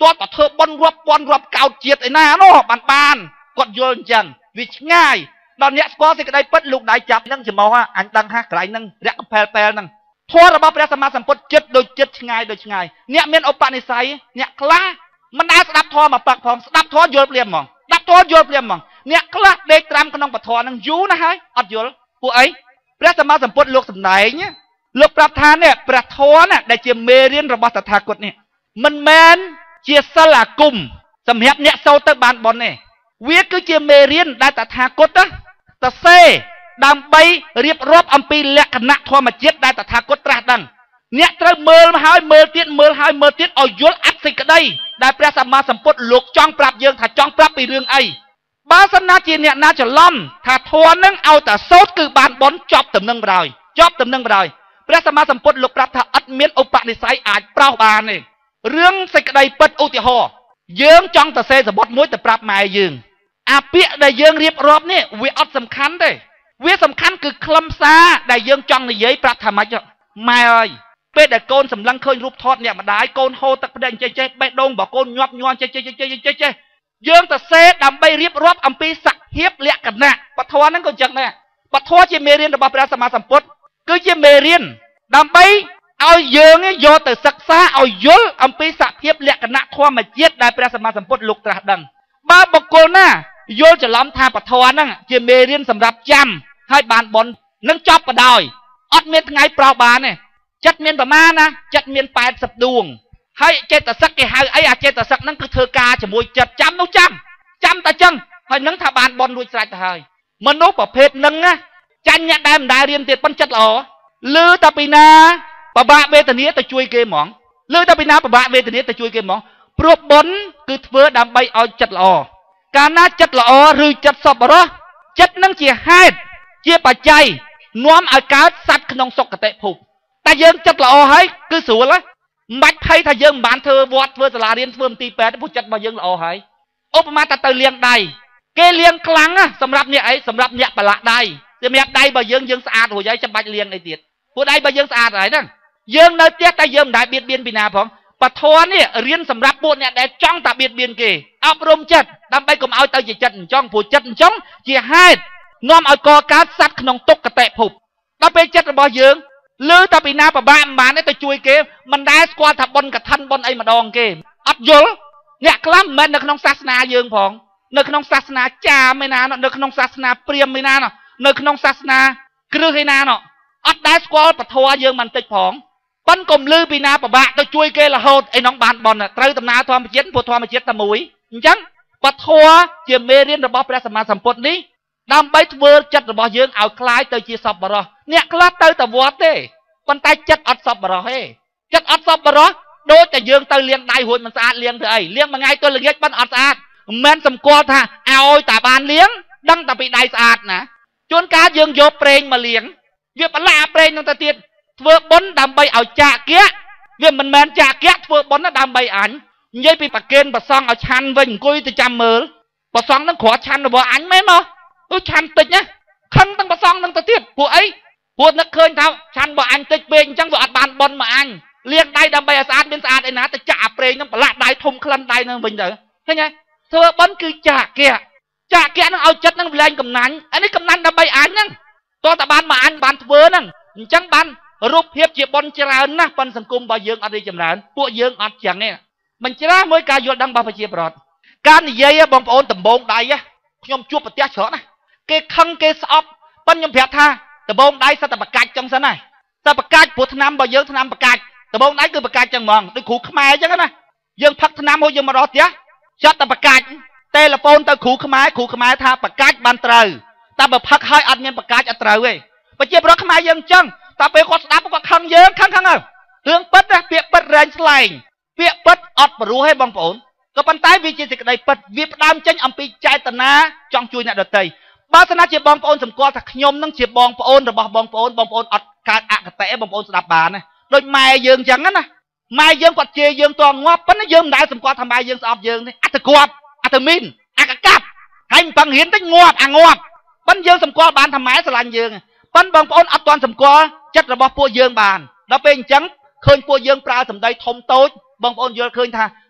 ตัวต่อเธอบอลรับเก่าเจียดไอ้หน้าเนาะบานกดโยนจังวิชง่ายตอนนี้ก็สิกระไดปัดลูกได้จับนั่งจะมองว่าอันดังห้าไกลนั่งเรียกแพลนั่งทัวระบาพระสมาสัมปจิตโดยจิตง่ายเนี่ยเมียนอุปนิสัยเนี่ยคล้ามันได้สดับทอมาปักพองสดับทอโยนเปลี่ยนมองดับทอโยนเปลี่ยนมองเนี่ยคล้าเด็กตามขนมปะทอนั่งยูนะฮะอัดโยนผู้ไอ้พระสมาสัมปลูกสมัยเนี่ยลูกประธานเนี่ยประทอน่ะได้เจียมเมรินระบาตถากตเนี่ยมันแมนเจียสลากุมสำเร็จเนี่ยโซเตอร์บานบอลเนี่ยเวียคือเจียมเมรินได้ตถากตนะตะเซดำใบเรียบรอบอัมพีและคณะทวมาเจ็ดได้ตถากตตรัสดังเนี่ยเติมเมิลหายเมิลเตี้ยเอายุลอัดสิกได้พระสัมมาสัมพุทธลูกจ้องปรับเยิงถ้าจ้องปรับไปเรื่องไอบาสนาจีเนี่ยน่าจะล้อมถ้าทวนั่งเอาแต่โซดคือบานบอลจอบตำนึงบ่อยพระสัมมาสัมพุทธลูกปรับถ้าอัดเมียนอุปนิสัยอาจเปล่าบานเนี่ยเรื่องสิกได้ปิดอุติหอเยิงจ้องแต่เซสบดมุ้ยแต่ปรับหมายยิงอาเปียได้เยิงเรียบรอบนี่เวียอัดสำคัญเลยเวียสำคัญคือคลำซาได้เยิงจ้องในเย้ยปรับธรรมะไม่เอ้ยเป็ดแต่โกนสำลังเคยรูปทอดเนี่ยมาได้โกนโฮตักประเด็นเจ๊ใบดงบอกโกนยอบยวนเจ๊เยิงแต่เซดำใบเรียบรอบอัมพีสักเฮียบเลี้ยกันนะปะทวนั่นก็จังนะปะทวเจเมเรียนระบาพระสัมมาสัมพุทธคือเจเมเรียนดำใบเอาเยิงเนี่ยโยแต่ศักษาเอายุลอัมพีสักเฮียบเลี้ยกันนะทวมาเจ็ดได้พระสัมมาสัมพุทธลูกตรัสดังบ้าบอกโกน่าโยจะล้อมทาปะทวนั่งเจเมเรียนสำหรับจำให้บานบอลนั่งจอบกระดอยอดเมียนไงเปล่าบานเนี่ยจัดเมียนประมาณนะจัดเมียน80 ดวงให้เจตสักแกให้ไอ้เจตสักนั่นคือเธอกาจะมวยจัดจำนู้จำแต่จังให้นั่งทาบานบอลด้วยใจแต่ให้มนุษย์ประเภทนึงนะจันเนี่ยได้เรียนเตียปัญจัดหล่อลือตาปีนาปะบะเวทนี้แต่ช่วยเกมหมองลือตาปีนาปะบะเวทนี้แต่ช่วยเกมหมองปลุกบนคือเพื่อดำใบเอาจัดหล่อการน่าจัดหล่อหรือจัดสอบรอจัดนั่งเจียให้เจียปัจจัยน้อมอากาศสัตว์ขนมศกกระเตะผูกแต่ยังจัดหล่อให้คือสูงเลยบัดไพ่ถ้ายังบ้านเธอวอดเพื่อสลาเรียนเฟิร์มตีแปดผู้จัดมายังหล่อให้อุปมาตะเตยเลี้ยงใดเกเลี้ยงคลังอะสำหรับเนี่ยไอ้สำหรับเนี่ยปละใดจะมีใดบะยังสะอาดหัวใจจะบัดเลี้ยงไอ้เตียดผู้ใดบะยังสะอาดอะไรนั่นยังเนื้อเตี้ยแต่ยังได้เบียดเบียนปีนาผมปะทอนเนี่ยเรียนสำหรับพวกเนี่ยได้จ้องตาเบียดเบียนเกอบรมจัดดำไปกลมเอาเตยจัดจ้องผู้จัดจ้องเจียให้น้อมเอากอการสัตว์ขนมตกกระเตะผูกดำไปจัดระบอยยังลือตาปีนาปะบ้านมาเนี่ยตะจุยเกมันได้สควอตทับบนกับทันบนไอ้มาดองเกอัดยลเนี่ยคล้ำมันในขนมศาสนาเยิงผองในขนมศาสนาจ่าไม่นานในขนมศาสนาเปรียมไม่นานในขนมศาสนากลือให้นานอัดได้สควอตปะทัวเยิงมันติดผองปั้นกลมลือปีนาปะบ้าตะจุยเกละโหดไอ้น้องบานบอลน่ะไตรตำนาทอมเจ็ดปวดทอมเจ็ดตะมุยจังปะทัวเจียมเมเรียนระบอบพระสมมาสัมปทนี้ดำใบเวอร์จัดระบอบเยิงเอาคล้ายเตยจีสอบบรอเนี่ยคลาเตยตะวอดเต้ปันไตจัดอัดสอบบรอเฮจัดอัดสอบบรอโดยแต่ยืงเตยเลี้ยงได้หุ่นมันสะอาดเลี้ยงเถอะเลี้ยงมาไงตัวเลี้ยงปั้นอัดสะอาดแม่นสมควรท่าเอาแต่บานเลี้ยงดังแต่ปีได้สะอาดนะจนการยืงโยเปรงมาเลี้ยงเวียปลาเปรงตั้งแต่เตียนเฟื่อบนดำใบเอาจ่าเกี้ยเวียมันแมนจ่าเกี้ยเฟื่อบนน่ะดำใบอันยัยปีปากเกณฑ์ปะซองเอาชันไว้กุยจะจำมือปะซองนั่งขอชันหรือบ่อันไหมมั้งชันติดเนี่ยขังตั้งปะซองตั้งแต่เตียนผู้ไอ้พวกนักเคยเท่าชันบ่อันติดเปงจังบ่อัดบานบอลมาอันเลี้ยงได้ดำใบสะอาดเป็นสะอาดไอ้นะแต่จ่าเปรงนั่งปลาได้ทมคลันได้นั่งเป็นเด้อเห็นไงเธอบนคือจ่าเกี้ยนั่งเอาจัดนั่งแรงกำนันอันนี้กำนันดำใบอันนั่งตัวแต่บานมาอันบานเวอร์นั่งจังบานรูปเพียบเจียบอลเจริญนะปันสังคมบ่เยิงอะไรจำเริญพวกเยิงอัดอย่างนี้มันจะได้เมื่อการโยนดังบาปเจียบรอดการเยี่ยบองปอนตำบงได้ยะยมจูบปฏิเสธนะเกคังเกสอบปันยมเพียท่าตำบงได้สัตว์ประกาศจังสนายสัตว์ประกาศพุทธนามบ่เยิงธนามประกาศตำบงได้คือประกาศจังมองด้วยขู่ขมายจังนะยังพักธนามโหยังมารอดยะชัดแต่ประกาศเตละปนตะขู่ขมายท่าประกาศบันเตอแต่แบบพักให้อัดเงินประกาศอัตราเว้ยปฏิเสธรอขมายยังจังแต่ไปคนสนับก็ขังเยอะขังเรื่องปัดนะเปียปัดแรงสไลด์เปียปัดอัดปรู้ให้บางปนก็ปันท้ายวิจิตรกระไดปัดวิปดามเจนอัมปีใจตนาจองจุยเนี่ยเดือดใจบาสนาเจ็บบองปนสมกอถักยมนั่งเจ็บบองปนหรือบองปนอัดการอักเตะบองปนสนับบานนะโดยไม่เยิงจังนั้นนะไม่เยิงกอดเจเยิงตัวงอปันนั่งเยิงได้สมกอทำไมเยิงสอบเยิงนี่อัตกวบอัตมินอักกัดให้ปังเห็นได้งอบงอบปันเยิงสมกอบานทำไมสลันเยิงปันบองปนอัดตอนสมกอจัดระบบพวกเยิงบานเราเป็นจังเคยพวกเยิงปลาสำได้ทมโต้บางปนเยิงเคยท่า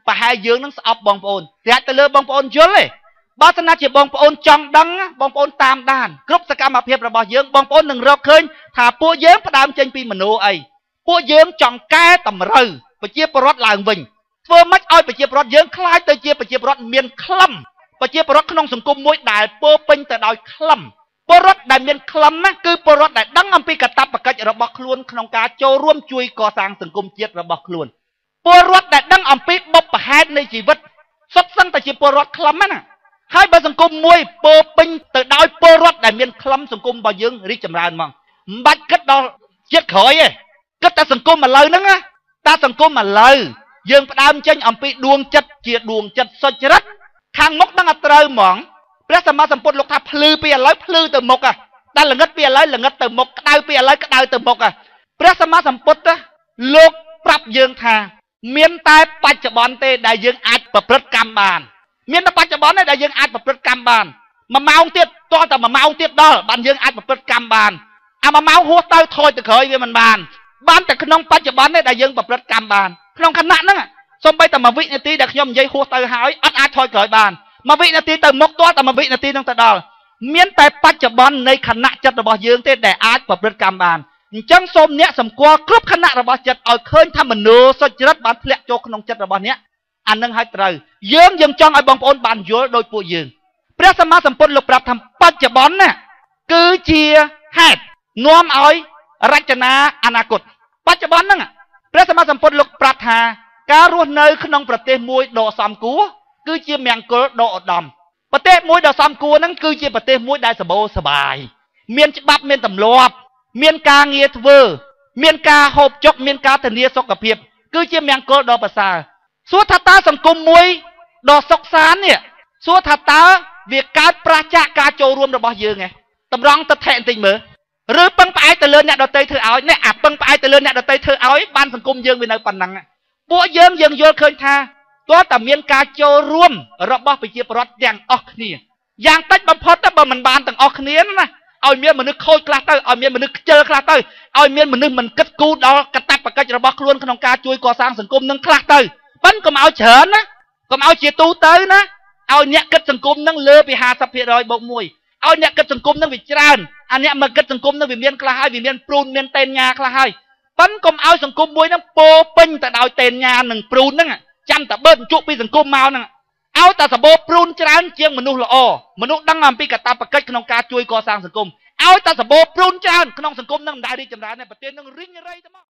ប្រហែលយើងនឹងស្អប់បងប្អូនតែទៅលើបងប្អូនយល់ទេបើសិនណាជាបងប្អូនចង់ដឹងបងប្អូនតាមដានគ្រប់សកម្មភាពរបស់យើងបងប្អូននឹងរកឃើញថាពួកយើងផ្ដើមចេញពីមโนអីពួកយើងចង់កែតម្រូវប្រជាពលរដ្ឋឡើងវិញធ្វើម៉េចឲ្យប្រជាពលរដ្ឋយើងខ្លាចទៅជាប្រជាពលរដ្ឋមានក្លឹមប្រជាពលរដ្ឋក្នុងសង្គមមួយដែលពោពេញទៅដោយក្លឹមពលរដ្ឋដែលមានក្លឹមណាគឺពលរដ្ឋដែលដឹងអំពីកាតព្វកិច្ចរបស់ខ្លួនក្នុងការចូលរួមជួយកសាងសង្គមជាតិរបស់ខ្លួនពលរដ្ឋដែលដឹងអំពីបុព្វហេតុនៃជីវិតសុទ្ធសឹងតែជាពលរដ្ឋក្លឹមណាហើយបើសង្គមមួយពោពេញទៅដោយពលរដ្ឋដែលមានក្លឹមសង្គមរបស់យើងរីកចម្រើនមកមិនបាច់គិតដល់ជាតិក្រោយទេគិតតែសង្គមឥឡូវហ្នឹងណាតែសង្គមឥឡូវយើងផ្ដើមចេញអំពីដួងចិត្តជាដួងចិត្តសុចរិតខាងមុខនឹងអត់ត្រូវហ្មងព្រះសម្មាសម្ពុទ្ធលោកថាភ្លឺពីឥឡូវភ្លឺទៅមុខតែល្ងិតពីឥឡូវល្ងិតទៅមុខក្តៅពីឥឡូវក្តៅទៅមុខព្រះសម្មាសម្ពុទ្ធលោកប្រាប់យើងថាមានតែបច្ចុប្បន្នទេដែលយើងអាចប្រព្រឹត្តកម្មបានមានតែបច្ចុប្បន្នទេដែលយើងអាចប្រព្រឹត្តកម្មបាន1ម៉ោងទៀតតោះតែ1ម៉ោងទៀតដល់បានយើងអាចប្រព្រឹត្តកម្មបានអា1ម៉ោងហួសទៅថយទៅក្រោយវាមិនបានតែក្នុងបច្ចុប្បន្នទេដែលយើងប្រព្រឹត្តកម្មបានក្នុងខណៈហ្នឹងសូម្បីតែ1វិនាទីដែលខ្ញុំនិយាយហួសទៅហើយអត់អាចថយក្រោយបាន1វិនាទីទៅមុខតោះតែ1វិនាទីហ្នឹងទៅដល់មានតែបច្ចុប្បន្ននៃខណៈចិត្តរបស់យើងទេដែលអាចប្រព្រឹត្តកម្មបានអញ្ចឹងសូមអ្នកសម្គាល់គ្រប់ខណៈរបស់ចិត្តឲ្យឃើញថាមនោសុចរិតបានធ្លាក់ចូលក្នុងចិត្តរបស់អ្នកអានឹងឲ្យត្រូវយើងចង់ឲ្យបងប្អូនបានយល់ដោយពួកយើងព្រះសម្មាសម្ពុទ្ធលោកប្រាប់ថាបច្ចុប្បន្នណាគឺជាហេតុនាំឲ្យរចនាអនាគតបច្ចុប្បន្នហ្នឹងព្រះសម្មាសម្ពុទ្ធលោកប្រាប់ថាការរស់នៅក្នុងប្រទេសមួយដ៏សមគួរគឺជាមង្គលដ៏ឧត្តមប្រទេសមួយដ៏សមគួរហ្នឹងគឺជាប្រទេសមួយដែលសម្បូរសបាយមានច្បាប់មានទម្លាប់មានការងារធ្វើមានការហូបចុកមានការធានាសុខភាពគឺជាមង្គលដ៏ប្រសើរសួរថាតើសង្គមមួយដ៏សុខសាន្តនេះសួរថាតើវាកើតប្រឆាចការចូលរួមរបស់យើងឯងតម្រង់ទៅថែបន្តិចមើលឬពឹងផ្អែកទៅលើអ្នកដទៃធ្វើឲ្យនេះអាពឹងផ្អែកទៅលើអ្នកដទៃធ្វើឲ្យបានសង្គមយើងវានៅប៉ុណ្ណឹងពួកយើងយល់ឃើញថាតើតើមានការចូលរួមរបស់ប្រជាពលរដ្ឋទាំងអស់គ្នាយ៉ាងតិចបំផុតបើមិនបានទាំងអស់គ្នាណាឲ្យមានមនុស្សខូចខ្លះទៅឲ្យមានមនុស្សខ្ជិលខ្លះទៅឲ្យមានមនុស្សមិនគិតគូរដល់កាតព្វកិច្ចរបស់ខ្លួនក្នុងការជួយកសាងសង្គមនឹងខ្លះទៅប៉ិនកុំឲ្យច្រើនណាកុំឲ្យជាទូទៅណាឲ្យអ្នកគិតសង្គមនឹងលើពី50%បូក1ឲ្យអ្នកគិតសង្គមនឹងវាច្រើនអាអ្នកមកគិតសង្គមនឹងវាមានខ្លះហើយវាមានព្រូនមានតេនញ៉ាខ្លះហើយប៉ិនកុំឲ្យសង្គមមួយនឹងពោពេញទៅដោយតេនញ៉ានិងព្រូនហ្នឹងចាំតែបើកជក់ពីសង្គមមកហ្នឹងឲ្យតែសបោព្រូនច្រើនជាងមនុស្សល្អមនុស្សដឹងអំពីកាតព្វកិច្ចក្នុងការជួយកសាងសង្គមឲ្យតែសបោព្រូនច្រើនក្នុងសង្គមនឹងមិនដែលរីកចម្រើនទេប្រទេសនឹងរីងរៃទៅមក